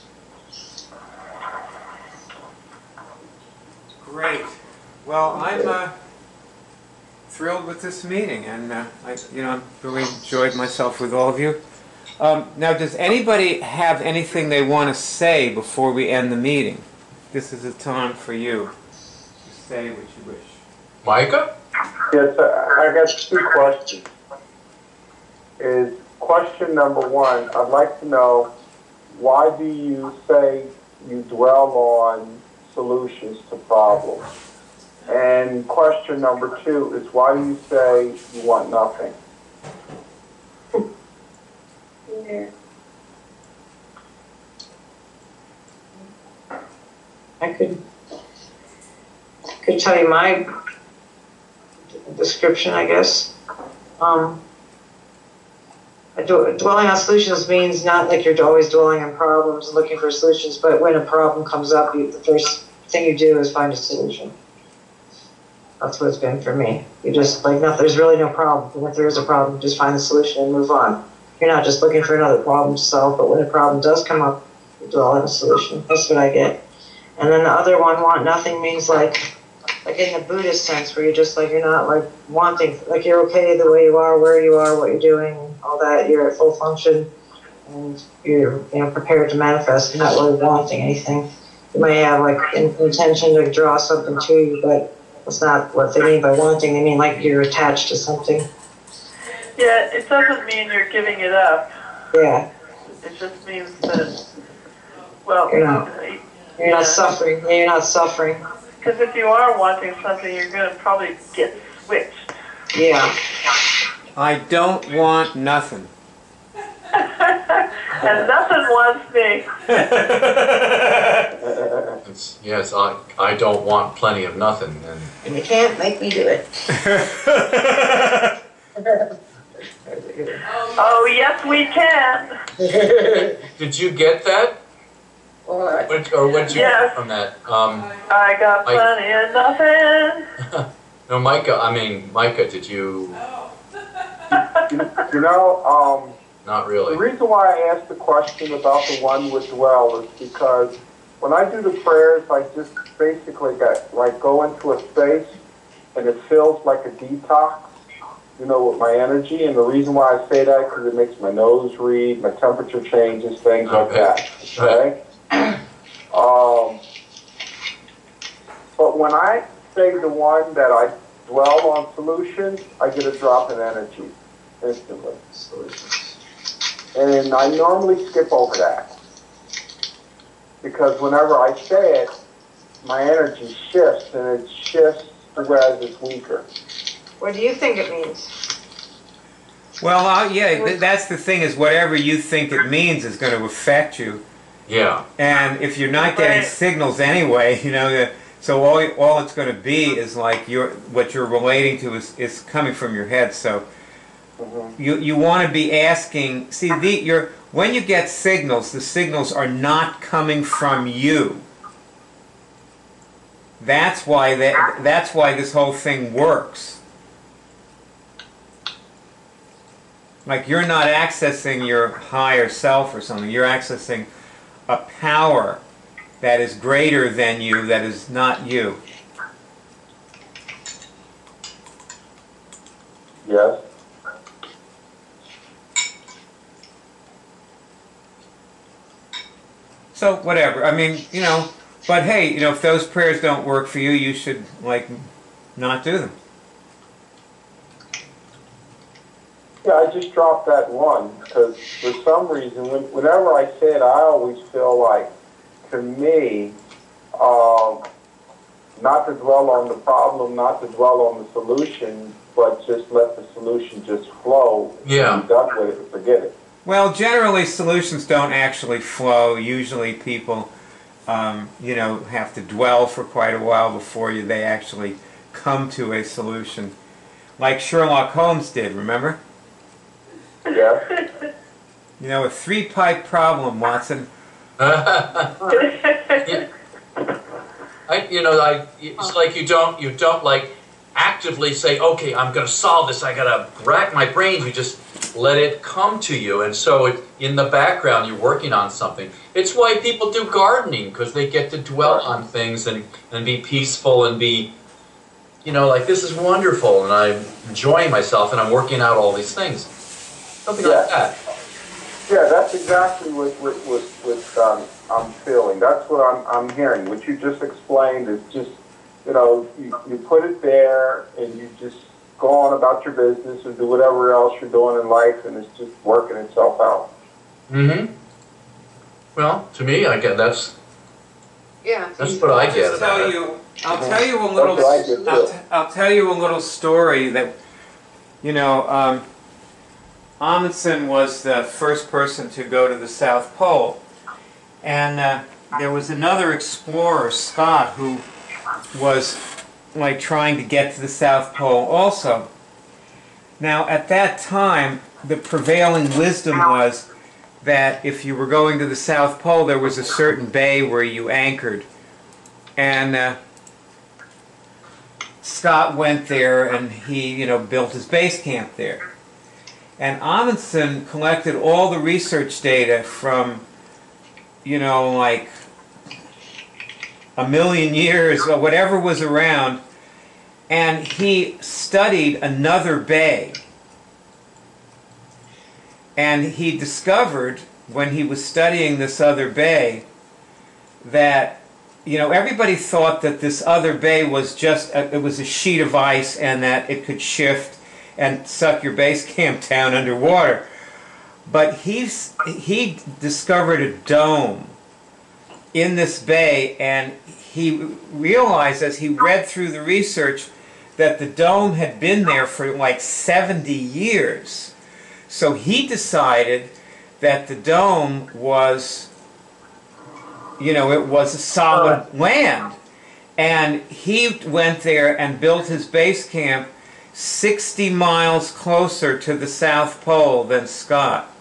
Great. Well, I'm uh, thrilled with this meeting, and uh, I, you know, I've really enjoyed myself with all of you. Um, now, does anybody have anything they want to say before we end the meeting? This is a time for you to say what you wish. Micah? Yes, I I got two questions. Is question number one, I'd like to know, why do you say you dwell on solutions to problems? And question number two is, why do you say you want nothing? Yes. I could, could tell you my description, I guess. Um, I do, dwelling on solutions means not like you're always dwelling on problems and looking for solutions, but when a problem comes up, you, the first thing you do is find a solution. That's what it's been for me. You just, like, no, there's really no problem. And if there is a problem, just find the solution and move on. You're not just looking for another problem to solve, but when a problem does come up, you dwell on a solution. That's what I get. And then the other one, want nothing, means like, like in the Buddhist sense, where you're just like, you're not like wanting, like you're okay the way you are, where you are, what you're doing, all that. You're at full function, and you're, you know, prepared to manifest, and not really wanting anything. You may have like an intention to draw something to you, but that's not what they mean by wanting. They mean like you're attached to something. Yeah, it doesn't mean you're giving it up. Yeah. It just means that, well, You're not. You're not suffering. You're not suffering. Because if you are wanting something, you're going to probably get switched. Yeah. I don't want nothing. And nothing wants me. It's, yes, I, I don't want plenty of nothing. And And you can't make me do it. Oh, yes, we can. did you get that? What? What, or what did you Yes. get from that? Um, I got I- plenty of nothing. no, Micah, I mean, Micah, did you? You know, um, Not the really. reason why I asked the question about the one with dwell is because when I do the prayers, I just basically get, like, go into a space and it feels like a detox, you know, with my energy. And the reason why I say that, because it makes my nose read, my temperature changes, things like Okay. that. Okay? Um, but when I say the one that I dwell on solutions, I get a drop in energy instantly. And I normally skip over that. Because whenever I say it, my energy shifts, and it shifts to whereas it's weaker. What do you think it means? Well, uh, yeah, th- that's the thing, is whatever you think it means is going to affect you. Yeah. And if you're not getting Right. signals anyway, you know, uh, so all all it's going to be is like you're, what you're relating to is, is coming from your head. So Mm-hmm. you you want to be asking. See, the you're, when you get signals, the signals are not coming from you. That's why that that's why this whole thing works. Like, you're not accessing your higher self or something. You're accessing a power that is greater than you, that is not you. Yes. So whatever. I mean, you know, but hey, you know, if those prayers don't work for you, you should like not do them. Yeah, I just dropped that one because for some reason, when, whenever I say it, I always feel like, to me, um, not to dwell on the problem, not to dwell on the solution, but just let the solution just flow. Yeah. Be done with it and forget it. Well, generally solutions don't actually flow. Usually people, um, you know, have to dwell for quite a while before you, they actually come to a solution. Like Sherlock Holmes did, remember? Yeah. You know, a three-pipe problem, Watson. Yeah. I, you know, I, it's like you don't, you don't like actively say, okay, I'm going to solve this. I got to rack my brains. You just let it come to you. And so it, in the background, you're working on something. It's why people do gardening, because they get to dwell on things and, and be peaceful and be, you know, like, this is wonderful. And I'm enjoying myself and I'm working out all these things. Something Yeah. like that. Yeah, that's exactly what, what, what, what um, I'm feeling. That's what I'm, I'm hearing. What you just explained is just, you know, you, you put it there and you just go on about your business or do whatever else you're doing in life, and it's just working itself out. Mm-hmm. Well, to me, I get that's Yeah. that's what I I'll get just about tell it. you, I'll tell you a little. That's what I get too. I'll, t- I'll tell you a little story that, you know, um, Amundsen was the first person to go to the South Pole, and uh, there was another explorer, Scott, who was like trying to get to the South Pole also. Now, at that time, the prevailing wisdom was that if you were going to the South Pole, there was a certain bay where you anchored. And uh, Scott went there and he, you know, built his base camp there. And Amundsen collected all the research data from, you know, like a million years or whatever was around, and he studied another bay. And he discovered, when he was studying this other bay, that, you know, everybody thought that this other bay was just, a, it was a sheet of ice and that it could shift and suck your base camp down underwater. But he's, he discovered a dome in this bay, and he realized as he read through the research that the dome had been there for like seventy years. So he decided that the dome was, you know, it was a solid land. And he went there and built his base camp sixty miles closer to the South Pole than Scott.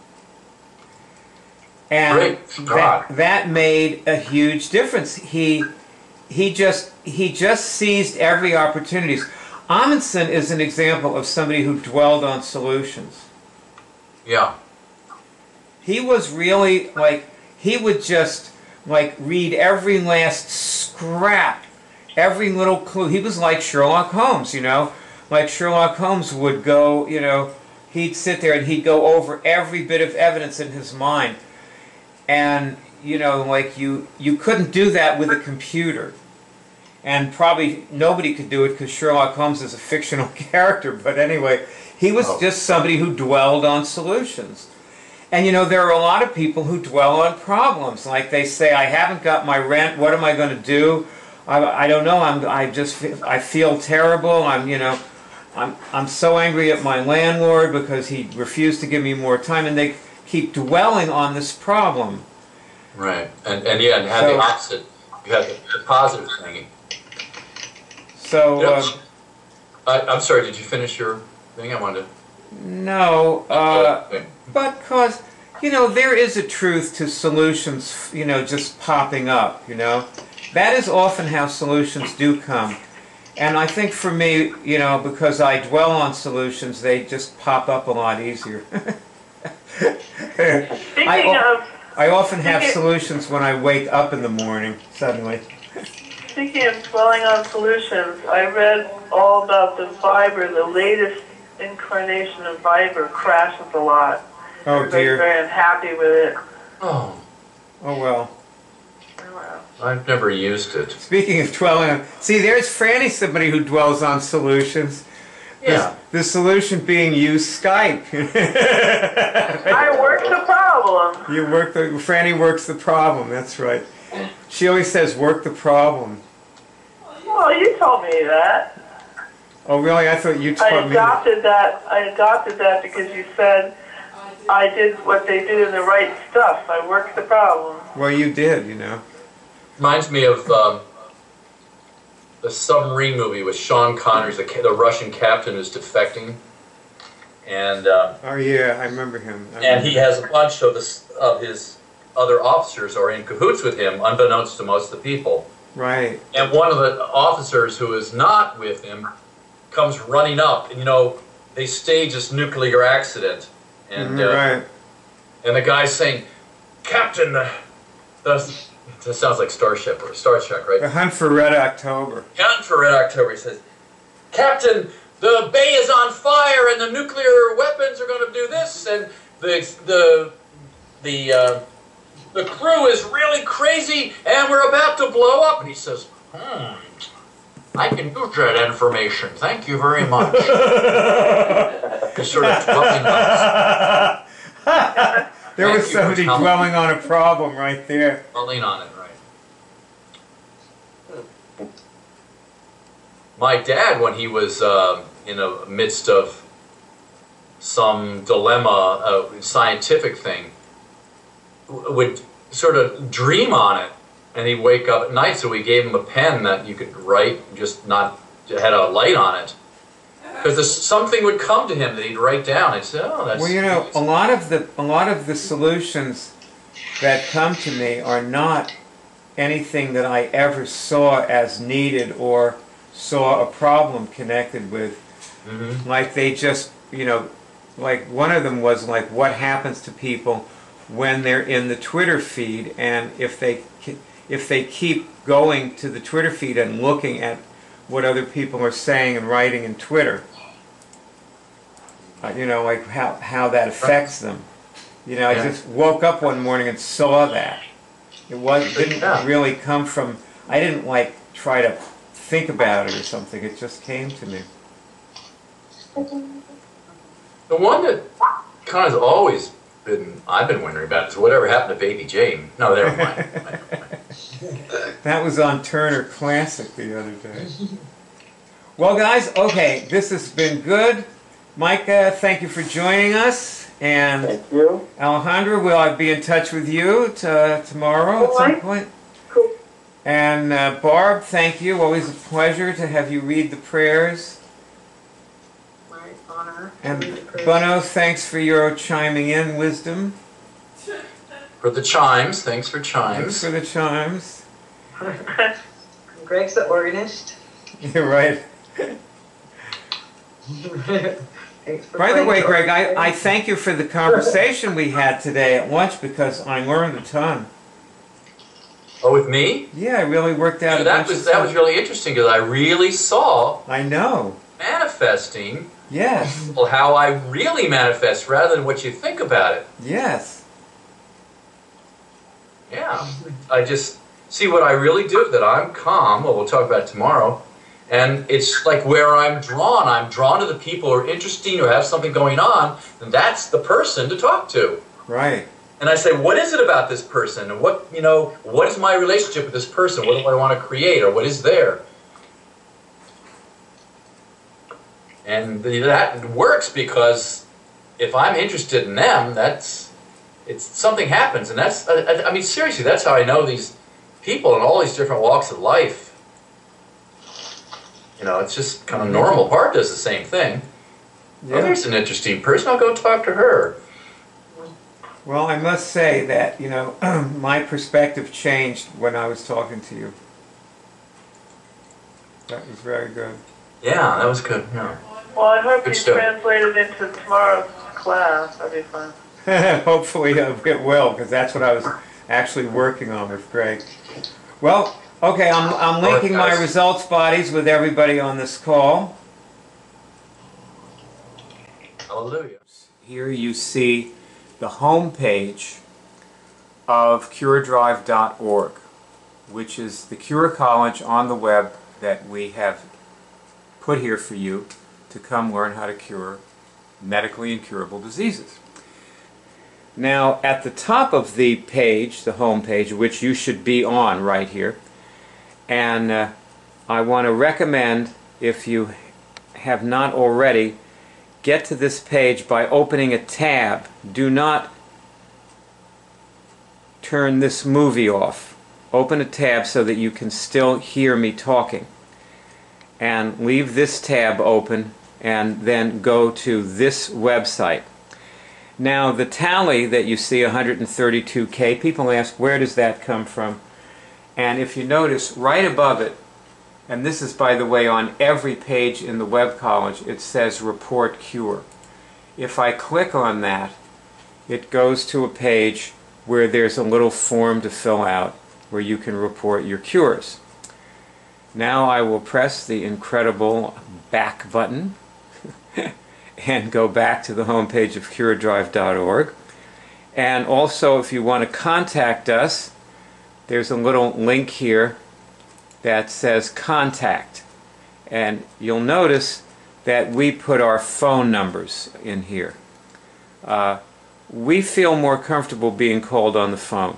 And Great Scott. that, that made a huge difference. He he just he just seized every opportunity. Amundsen is an example of somebody who dwelled on solutions. Yeah. He was really like, he would just like read every last scrap, every little clue. He was like Sherlock Holmes, you know. Like Sherlock Holmes would go, you know, he'd sit there and he'd go over every bit of evidence in his mind. And, you know, like you, you couldn't do that with a computer. And probably nobody could do it because Sherlock Holmes is a fictional character. But anyway, he was Oh. just somebody who dwelled on solutions. And, you know, there are a lot of people who dwell on problems. Like they say, I haven't got my rent, what am I going to do? I, I don't know, I'm, I just fe- I feel terrible, I'm, you know, I'm, I'm so angry at my landlord because he refused to give me more time, and they keep dwelling on this problem. Right. And and yeah, and have So- the opposite. You have the, the positive thing. So, Yep. uh, I, I'm sorry. Did you finish your thing? I wanted no, to. uh, Okay. but cause, you know, there is a truth to solutions, you know, just popping up, you know. That is often how solutions do come. And I think for me, you know, because I dwell on solutions, they just pop up a lot easier. Speaking I- of I often have Okay. solutions when I wake up in the morning, suddenly. speaking of dwelling on solutions, I read all about the fiber, the latest incarnation of Viber crashes a lot. Oh Everybody's dear. very unhappy with it. Oh, Oh well. Oh, well. I've never used it. Speaking of dwelling on, see, there's Franny, somebody who dwells on solutions. Yeah. The, the solution being use Skype. I work the problem. You work the Franny works the problem. That's right. She always says, "Work the problem." Well, you told me that. Oh, really? I thought you I taught me. That. adopted that. I adopted that because you said I did what they do in the right stuff. I worked the problem. Well, you did, you know. Reminds me of um, the submarine movie with Sean Connery, the, ca- the Russian captain who's defecting, and uh, Oh yeah, I remember him. I and he has a bunch of this, of his other officers are in cahoots with him, unbeknownst to most of the people. Right. And one of the officers who is not with him comes running up, and you know they stage this nuclear accident, and Mhm, uh, right. and the guy's saying, "Captain, the, the that sounds like Starship or Star Trek, right?" The Hunt for Red October. Hunt for Red October. He says, "Captain, the bay is on fire, and the nuclear weapons are going to do this, and the the the uh, the crew is really crazy, and we're about to blow up." And he says, "Hmm, I can use that information. Thank you very much." He's sort of dwelling on, There was Thank you for somebody telling me. dwelling on a problem right there. dwelling on it, right? My dad, when he was uh, in the midst of some dilemma, a scientific thing, w- would sort of dream on it, and he'd wake up at night. So we gave him a pen that you could write, just not had a light on it, because something would come to him that he'd write down. I'd say, "Oh, that's." Well, you know, a lot of the a lot of the solutions that come to me are not anything that I ever saw as needed or saw a problem connected with. Mhm. Like they just, you know, like one of them was like what happens to people when they're in the Twitter feed, and if they ke- if they keep going to the Twitter feed and looking at what other people are saying and writing in Twitter. Uh, you know, like how, how that affects them. You know, I Yeah. just woke up one morning and saw that. It was didn't Yeah. really come from. I didn't like try to think about it or something. It just came to me. The one that kind of has always been I've been wondering about is whatever happened to Baby Jane. No, never mind. That was on Turner Classic the other day. Well, guys, okay, this has been good. Micah, thank you for joining us. And Thank you. Alejandra, will I be in touch with you t- tomorrow at some Alright. point? Cool. And uh, Barb, thank you. Always a pleasure to have you read the prayers. My honor. And to read the prayers. Bono, thanks for your chiming in wisdom. For the chimes, thanks for Thanks chimes. for the chimes. Greg's the organist. You're right. Thanks for By the playing way, the Greg, I, organ. I thank you for the conversation we had today at lunch because I learned a ton. Oh, with me? Yeah, I really worked out a that bunch was of that stuff. was really interesting because I really saw I know. manifesting Yes. well, how I really manifest rather than what you think about it. Yes. Yeah, I just see what I really do. That I'm calm. Well, we'll talk about it tomorrow. And it's like where I'm drawn. I'm drawn to the people who are interesting or have something going on, and that's the person to talk to. Right. And I say, what is it about this person? And what, you know, what is my relationship with this person? What do I want to create, or what is there? And the, that works because if I'm interested in them, that's it's something happens, and that's I, I mean seriously, that's how I know these people in all these different walks of life. You know, it's just kind of normal. Bart does the same thing. Oh, Yeah. there's an interesting person. I'll go talk to her. Well, I must say that, you know, my perspective changed when I was talking to you. That was very good. Yeah, that was good. Yeah. Well, I hope Good you stuff. translate it into tomorrow's class. That'd be fun. Hopefully uh, it will, because that's what I was actually working on with Greg. Well, okay, I'm, I'm linking my guys. results bodies with everybody on this call. Hallelujah. Here you see the home page of cure drive dot org, which is the Cure College on the web that we have put here for you to come learn how to cure medically incurable diseases. Now, at the top of the page, the home page, which you should be on right here, and uh, I want to recommend, if you have not already, get to this page by opening a tab. Do not turn this movie off. Open a tab so that you can still hear me talking. And leave this tab open and then go to this website. Now, the tally that you see, one hundred thirty-two K, people ask, where does that come from? And if you notice, right above it, and this is, by the way, on every page in the Web College, it says Report Cure. If I click on that, it goes to a page where there's a little form to fill out where you can report your cures. Now I will press the incredible back button and go back to the home page of cure drive dot org. And also, if you want to contact us, there's a little link here that says Contact. And you'll notice that we put our phone numbers in here. Uh, we feel more comfortable being called on the phone.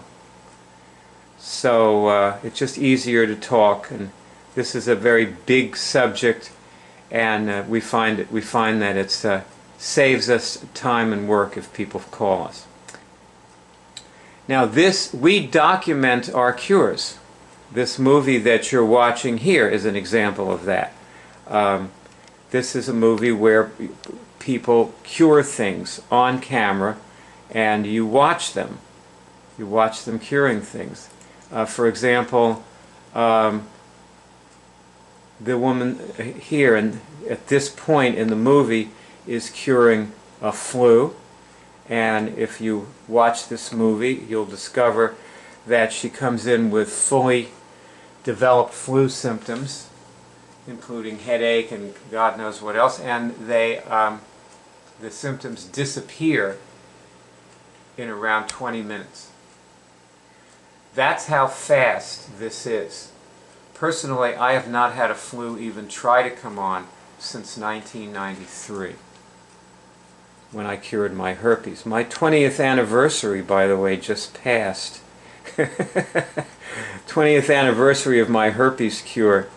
So uh, it's just easier to talk, and this is a very big subject, and uh, we find it, we find that it uh, saves us time and work if people call us. Now this, we document our cures. This movie that you're watching here is an example of that. Um, this is a movie where people cure things on camera, and you watch them. You watch them curing things. Uh, for example, um, the woman here, and at this point in the movie, is curing a flu. And if you watch this movie, you'll discover that she comes in with fully developed flu symptoms, including headache and God knows what else, and they, um, the symptoms disappear in around twenty minutes. That's how fast this is. Personally, I have not had a flu even try to come on since nineteen ninety-three, when I cured my herpes. My twentieth anniversary, by the way, just passed. twentieth anniversary of my herpes cure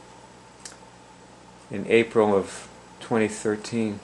in April of twenty thirteen.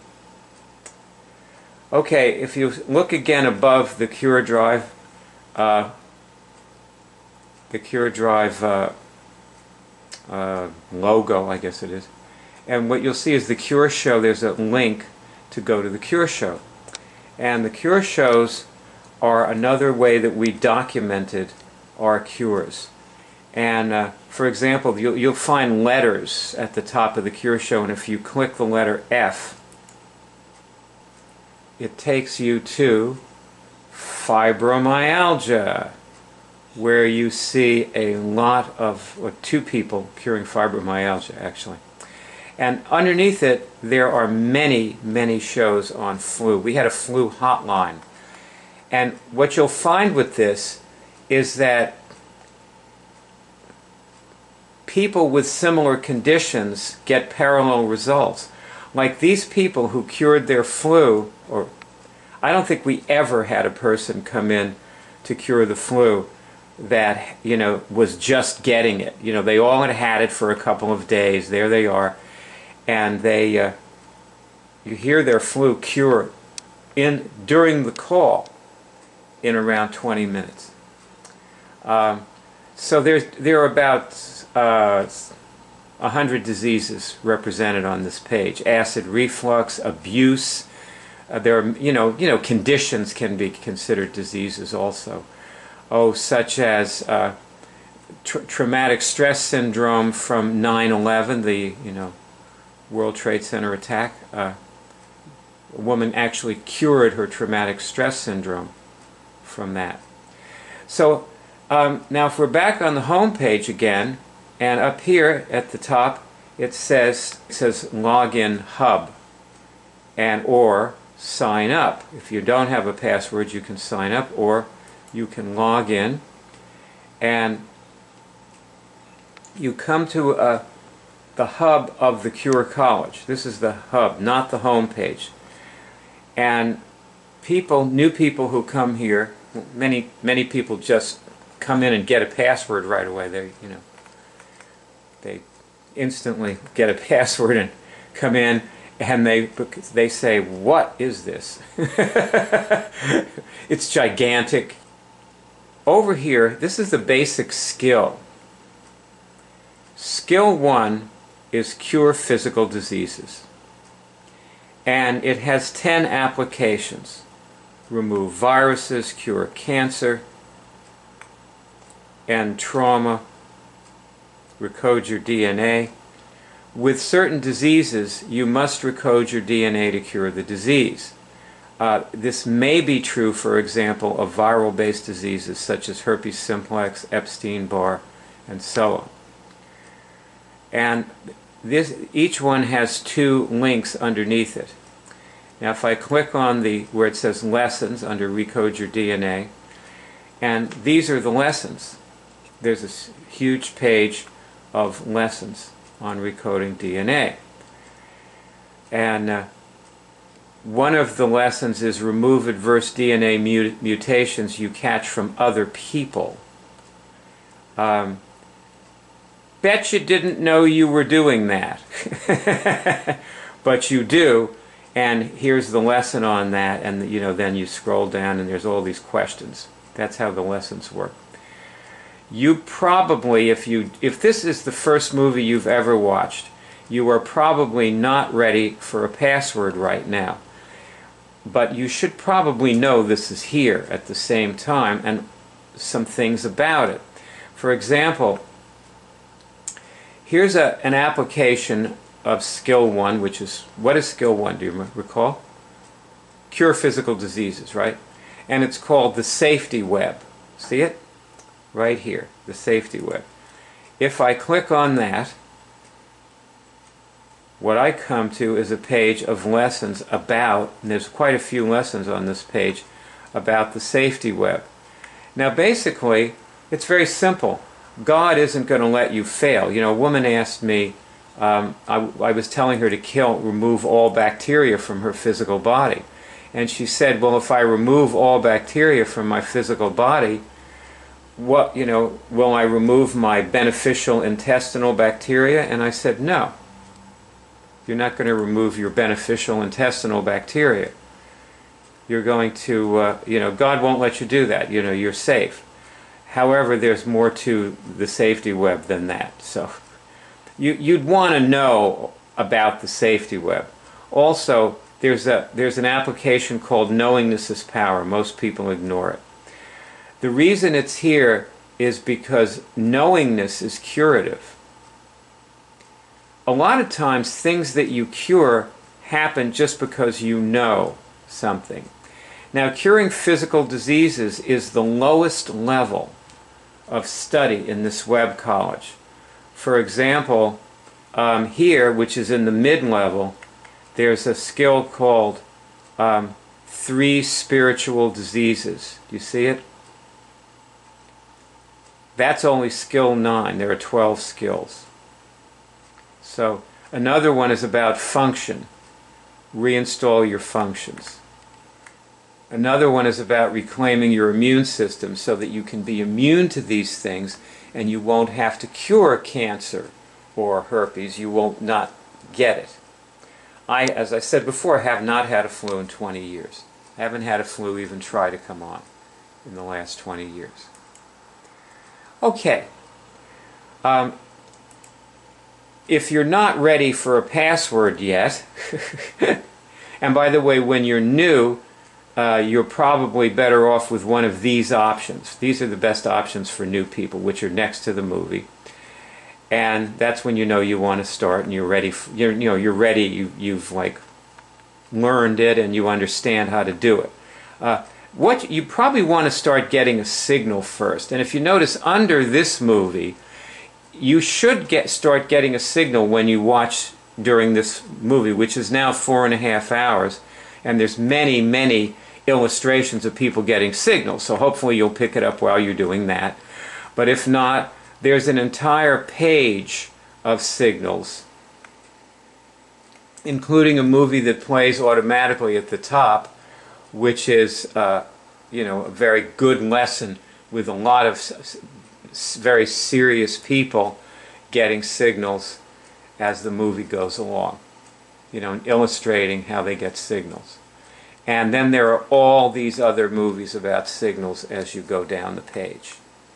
Okay, if you look again above the Cure Drive, uh, the Cure Drive uh, uh, logo, I guess it is, and what you'll see is the Cure Show. There's a link to go to the Cure Show. And the Cure Shows are another way that we documented our cures. And uh, for example, you'll, you'll find letters at the top of the Cure Show, and if you click the letter F, it takes you to fibromyalgia, where you see a lot of, or two people curing fibromyalgia, actually. And underneath it, there are many, many shows on flu. We had a flu hotline. And what you'll find with this is that people with similar conditions get parallel results. Like these people who cured their flu, or I don't think we ever had a person come in to cure the flu that, you know, was just getting it. You know, they all had had it for a couple of days. There they are. And they, uh, you hear their flu cure in during the call in around twenty minutes. Um, so there's there are about uh, a hundred diseases represented on this page: acid reflux, abuse. Uh, there are you know you know conditions can be considered diseases also. Oh, such as uh, tra traumatic stress syndrome from nine eleven, the you know. World Trade Center attack. Uh, a woman actually cured her traumatic stress syndrome from that. So um, now if we're back on the home page again, and up here at the top it says it says Login Hub, and or sign up. If you don't have a password, you can sign up, or you can log in, and you come to a, the hub of the Cure College. This is the hub, not the home page. And people, new people who come here, many many people just come in and get a password right away. They, you know, they instantly get a password and come in, and they they say, "What is this?" It's gigantic. Over here, this is the basic skill. Skill one is cure physical diseases. And it has ten applications. Remove viruses, cure cancer and trauma, recode your D N A. With certain diseases, you must recode your D N A to cure the disease. Uh, this may be true, for example, of viral-based diseases such as herpes simplex, Epstein-Barr, and so on. And this, each one has two links underneath it. Now if I click on the where it says lessons under Recode Your D N A, and these are the lessons. There's a huge page of lessons on recoding D N A. And uh, one of the lessons is remove adverse D N A mut mutations you catch from other people. Um, bet you didn't know you were doing that. But you do, and here's the lesson on that, and you know, then you scroll down and there's all these questions. That's how the lessons work. You probably, if you if this is the first movie you've ever watched, you are probably not ready for a password right now. But you should probably know this is here at the same time, and some things about it. For example, here's a, an application of skill one, which is, what is skill one, do you recall? Cure physical diseases, right? And it's called the safety web. See it? Right here, the safety web. If I click on that, what I come to is a page of lessons about, and there's quite a few lessons on this page, about the safety web. Now basically, it's very simple. God isn't going to let you fail. You know, a woman asked me, um, I, I was telling her to kill, remove all bacteria from her physical body. And she said, well, if I remove all bacteria from my physical body, what, you know, will I remove my beneficial intestinal bacteria? And I said, no. You're not going to remove your beneficial intestinal bacteria. You're going to, uh, you know, God won't let you do that. You know, you're safe. However, there's more to the safety web than that. So you, you'd want to know about the safety web. Also, there's, a, there's an application called Knowingness is Power. Most people ignore it. The reason it's here is because knowingness is curative. A lot of times things that you cure happen just because you know something. Now, curing physical diseases is the lowest level of study in this web college. For example, um, here, which is in the mid-level, there's a skill called um, Three Spiritual Diseases. Do you see it? That's only skill nine. There are twelve skills. So another one is about function. Reinstall your functions. Another one is about reclaiming your immune system so that you can be immune to these things and you won't have to cure cancer or herpes. You won't not get it. I, as I said before, have not had a flu in twenty years. I haven't had a flu even try to come on in the last twenty years. Okay. Um, if you're not ready for a password yet, and by the way, when you're new, uh, you're probably better off with one of these options. These are the best options for new people, which are next to the movie. And that's when you know you want to start and you're ready. For, you're, you know, you're ready. You, you've like learned it and you understand how to do it. Uh, what you probably want to start getting a signal first. And if you notice under this movie, you should get start getting a signal when you watch during this movie, which is now four and a half hours. And there's many, many illustrations of people getting signals, so hopefully you'll pick it up while you're doing that. But if not, there's an entire page of signals, including a movie that plays automatically at the top, which is, uh, you know, a very good lesson with a lot of s s very serious people getting signals as the movie goes along, you know, and illustrating how they get signals. And then there are all these other movies about signals as you go down the page.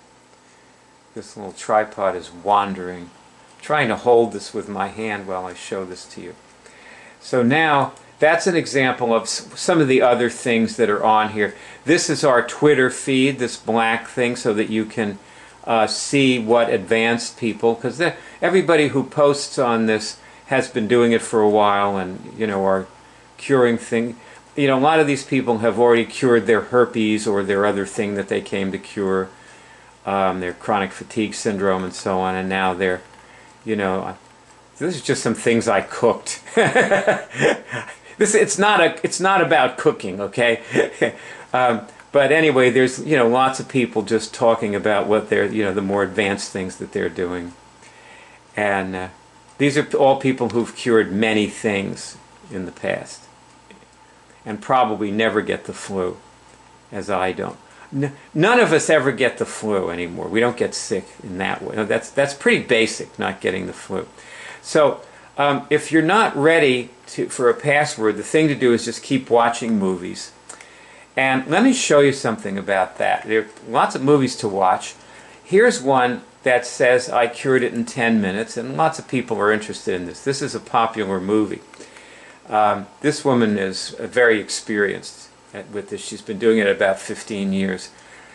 This little tripod is wandering. I'm trying to hold this with my hand while I show this to you. So now, that's an example of some of the other things that are on here. This is our Twitter feed, this black thing, so that you can uh, see what advanced people, because everybody who posts on this has been doing it for a while and, you know, are curing things. You know, a lot of these people have already cured their herpes or their other thing that they came to cure, um, their chronic fatigue syndrome and so on, and now they're, you know, this is just some things I cooked. This it's not a it's not about cooking, okay? um, but anyway, there's you know lots of people just talking about what they're you know the more advanced things that they're doing, and uh, these are all people who've cured many things in the past, and probably never get the flu, as I don't. N none of us ever get the flu anymore. We don't get sick in that way. That's that's pretty basic, not getting the flu. So um, if you're not ready to, for a password, the thing to do is just keep watching movies. And let me show you something about that. There are lots of movies to watch. Here's one that says I cured it in ten minutes, and lots of people are interested in this. This is a popular movie. Um, this woman is uh, very experienced at, with this. She's been doing it about fifteen years.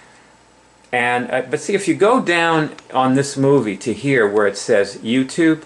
And uh, but see, if you go down on this movie to here where it says YouTube,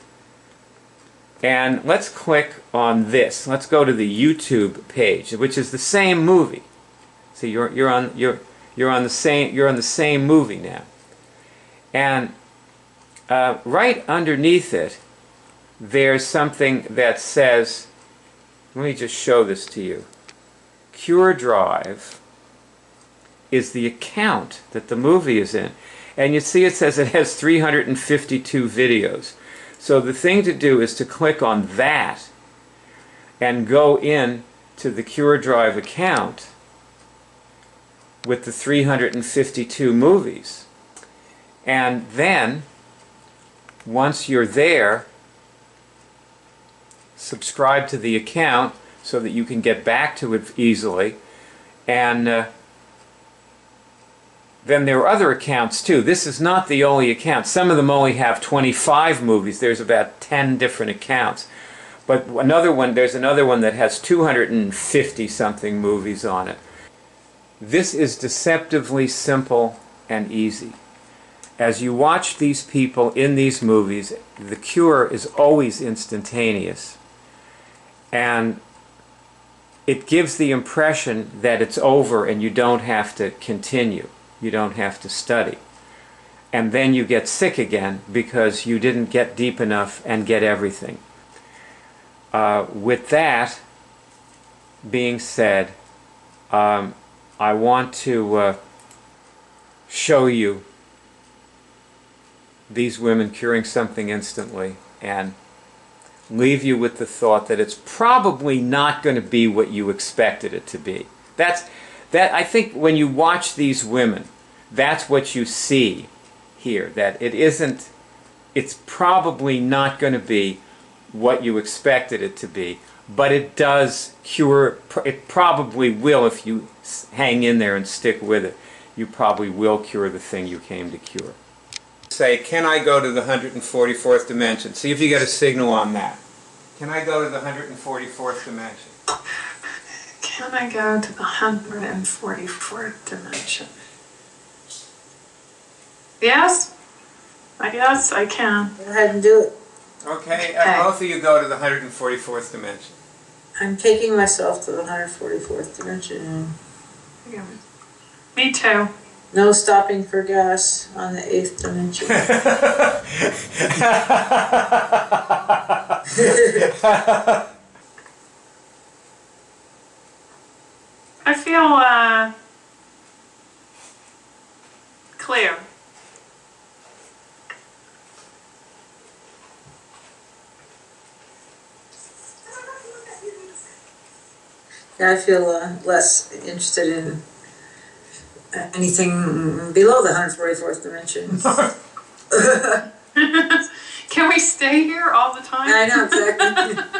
and let's click on this. Let's go to the YouTube page, which is the same movie. See, you're you're on you're you're on the same you're on the same movie now. And uh, right underneath it, there's something that says. Let me just show this to you. Cure Drive is the account that the movie is in, and you see it says it has three hundred fifty-two videos. So the thing to do is to click on that and go in to the Cure Drive account with the three hundred fifty-two movies. And then, once you're there, subscribe to the account so that you can get back to it easily. And uh, then there are other accounts too. This is not the only account. Some of them only have twenty-five movies. There's about ten different accounts. But another one, there's another one that has two hundred fifty something movies on it. This is deceptively simple and easy. As you watch these people in these movies, the cure is always instantaneous. And it gives the impression that it's over and you don't have to continue. You don't have to study. And then you get sick again because you didn't get deep enough and get everything. Uh, with that being said, um, I want to uh, show you these women curing something instantly and leave you with the thought that it's probably not going to be what you expected it to be. That's That, I think when you watch these women, that's what you see here, that it isn't, it's probably not going to be what you expected it to be, but it does cure, it probably will if you hang in there and stick with it. You probably will cure the thing you came to cure. Say, can I go to the one hundred forty-fourth dimension? See if you get a signal on that. Can I go to the one hundred forty-fourth dimension? Can I go to the one hundred forty-fourth dimension? Yes? I guess I can. Go ahead and do it. Okay, Okay. Uh, both of you go to the one hundred forty-fourth dimension. I'm taking myself to the one hundred forty-fourth dimension. Me too. No stopping for gas on the eighth dimension. Yeah, I feel uh, less interested in uh, anything below the one hundred forty-fourth dimension. Can we stay here all the time? I know, exactly.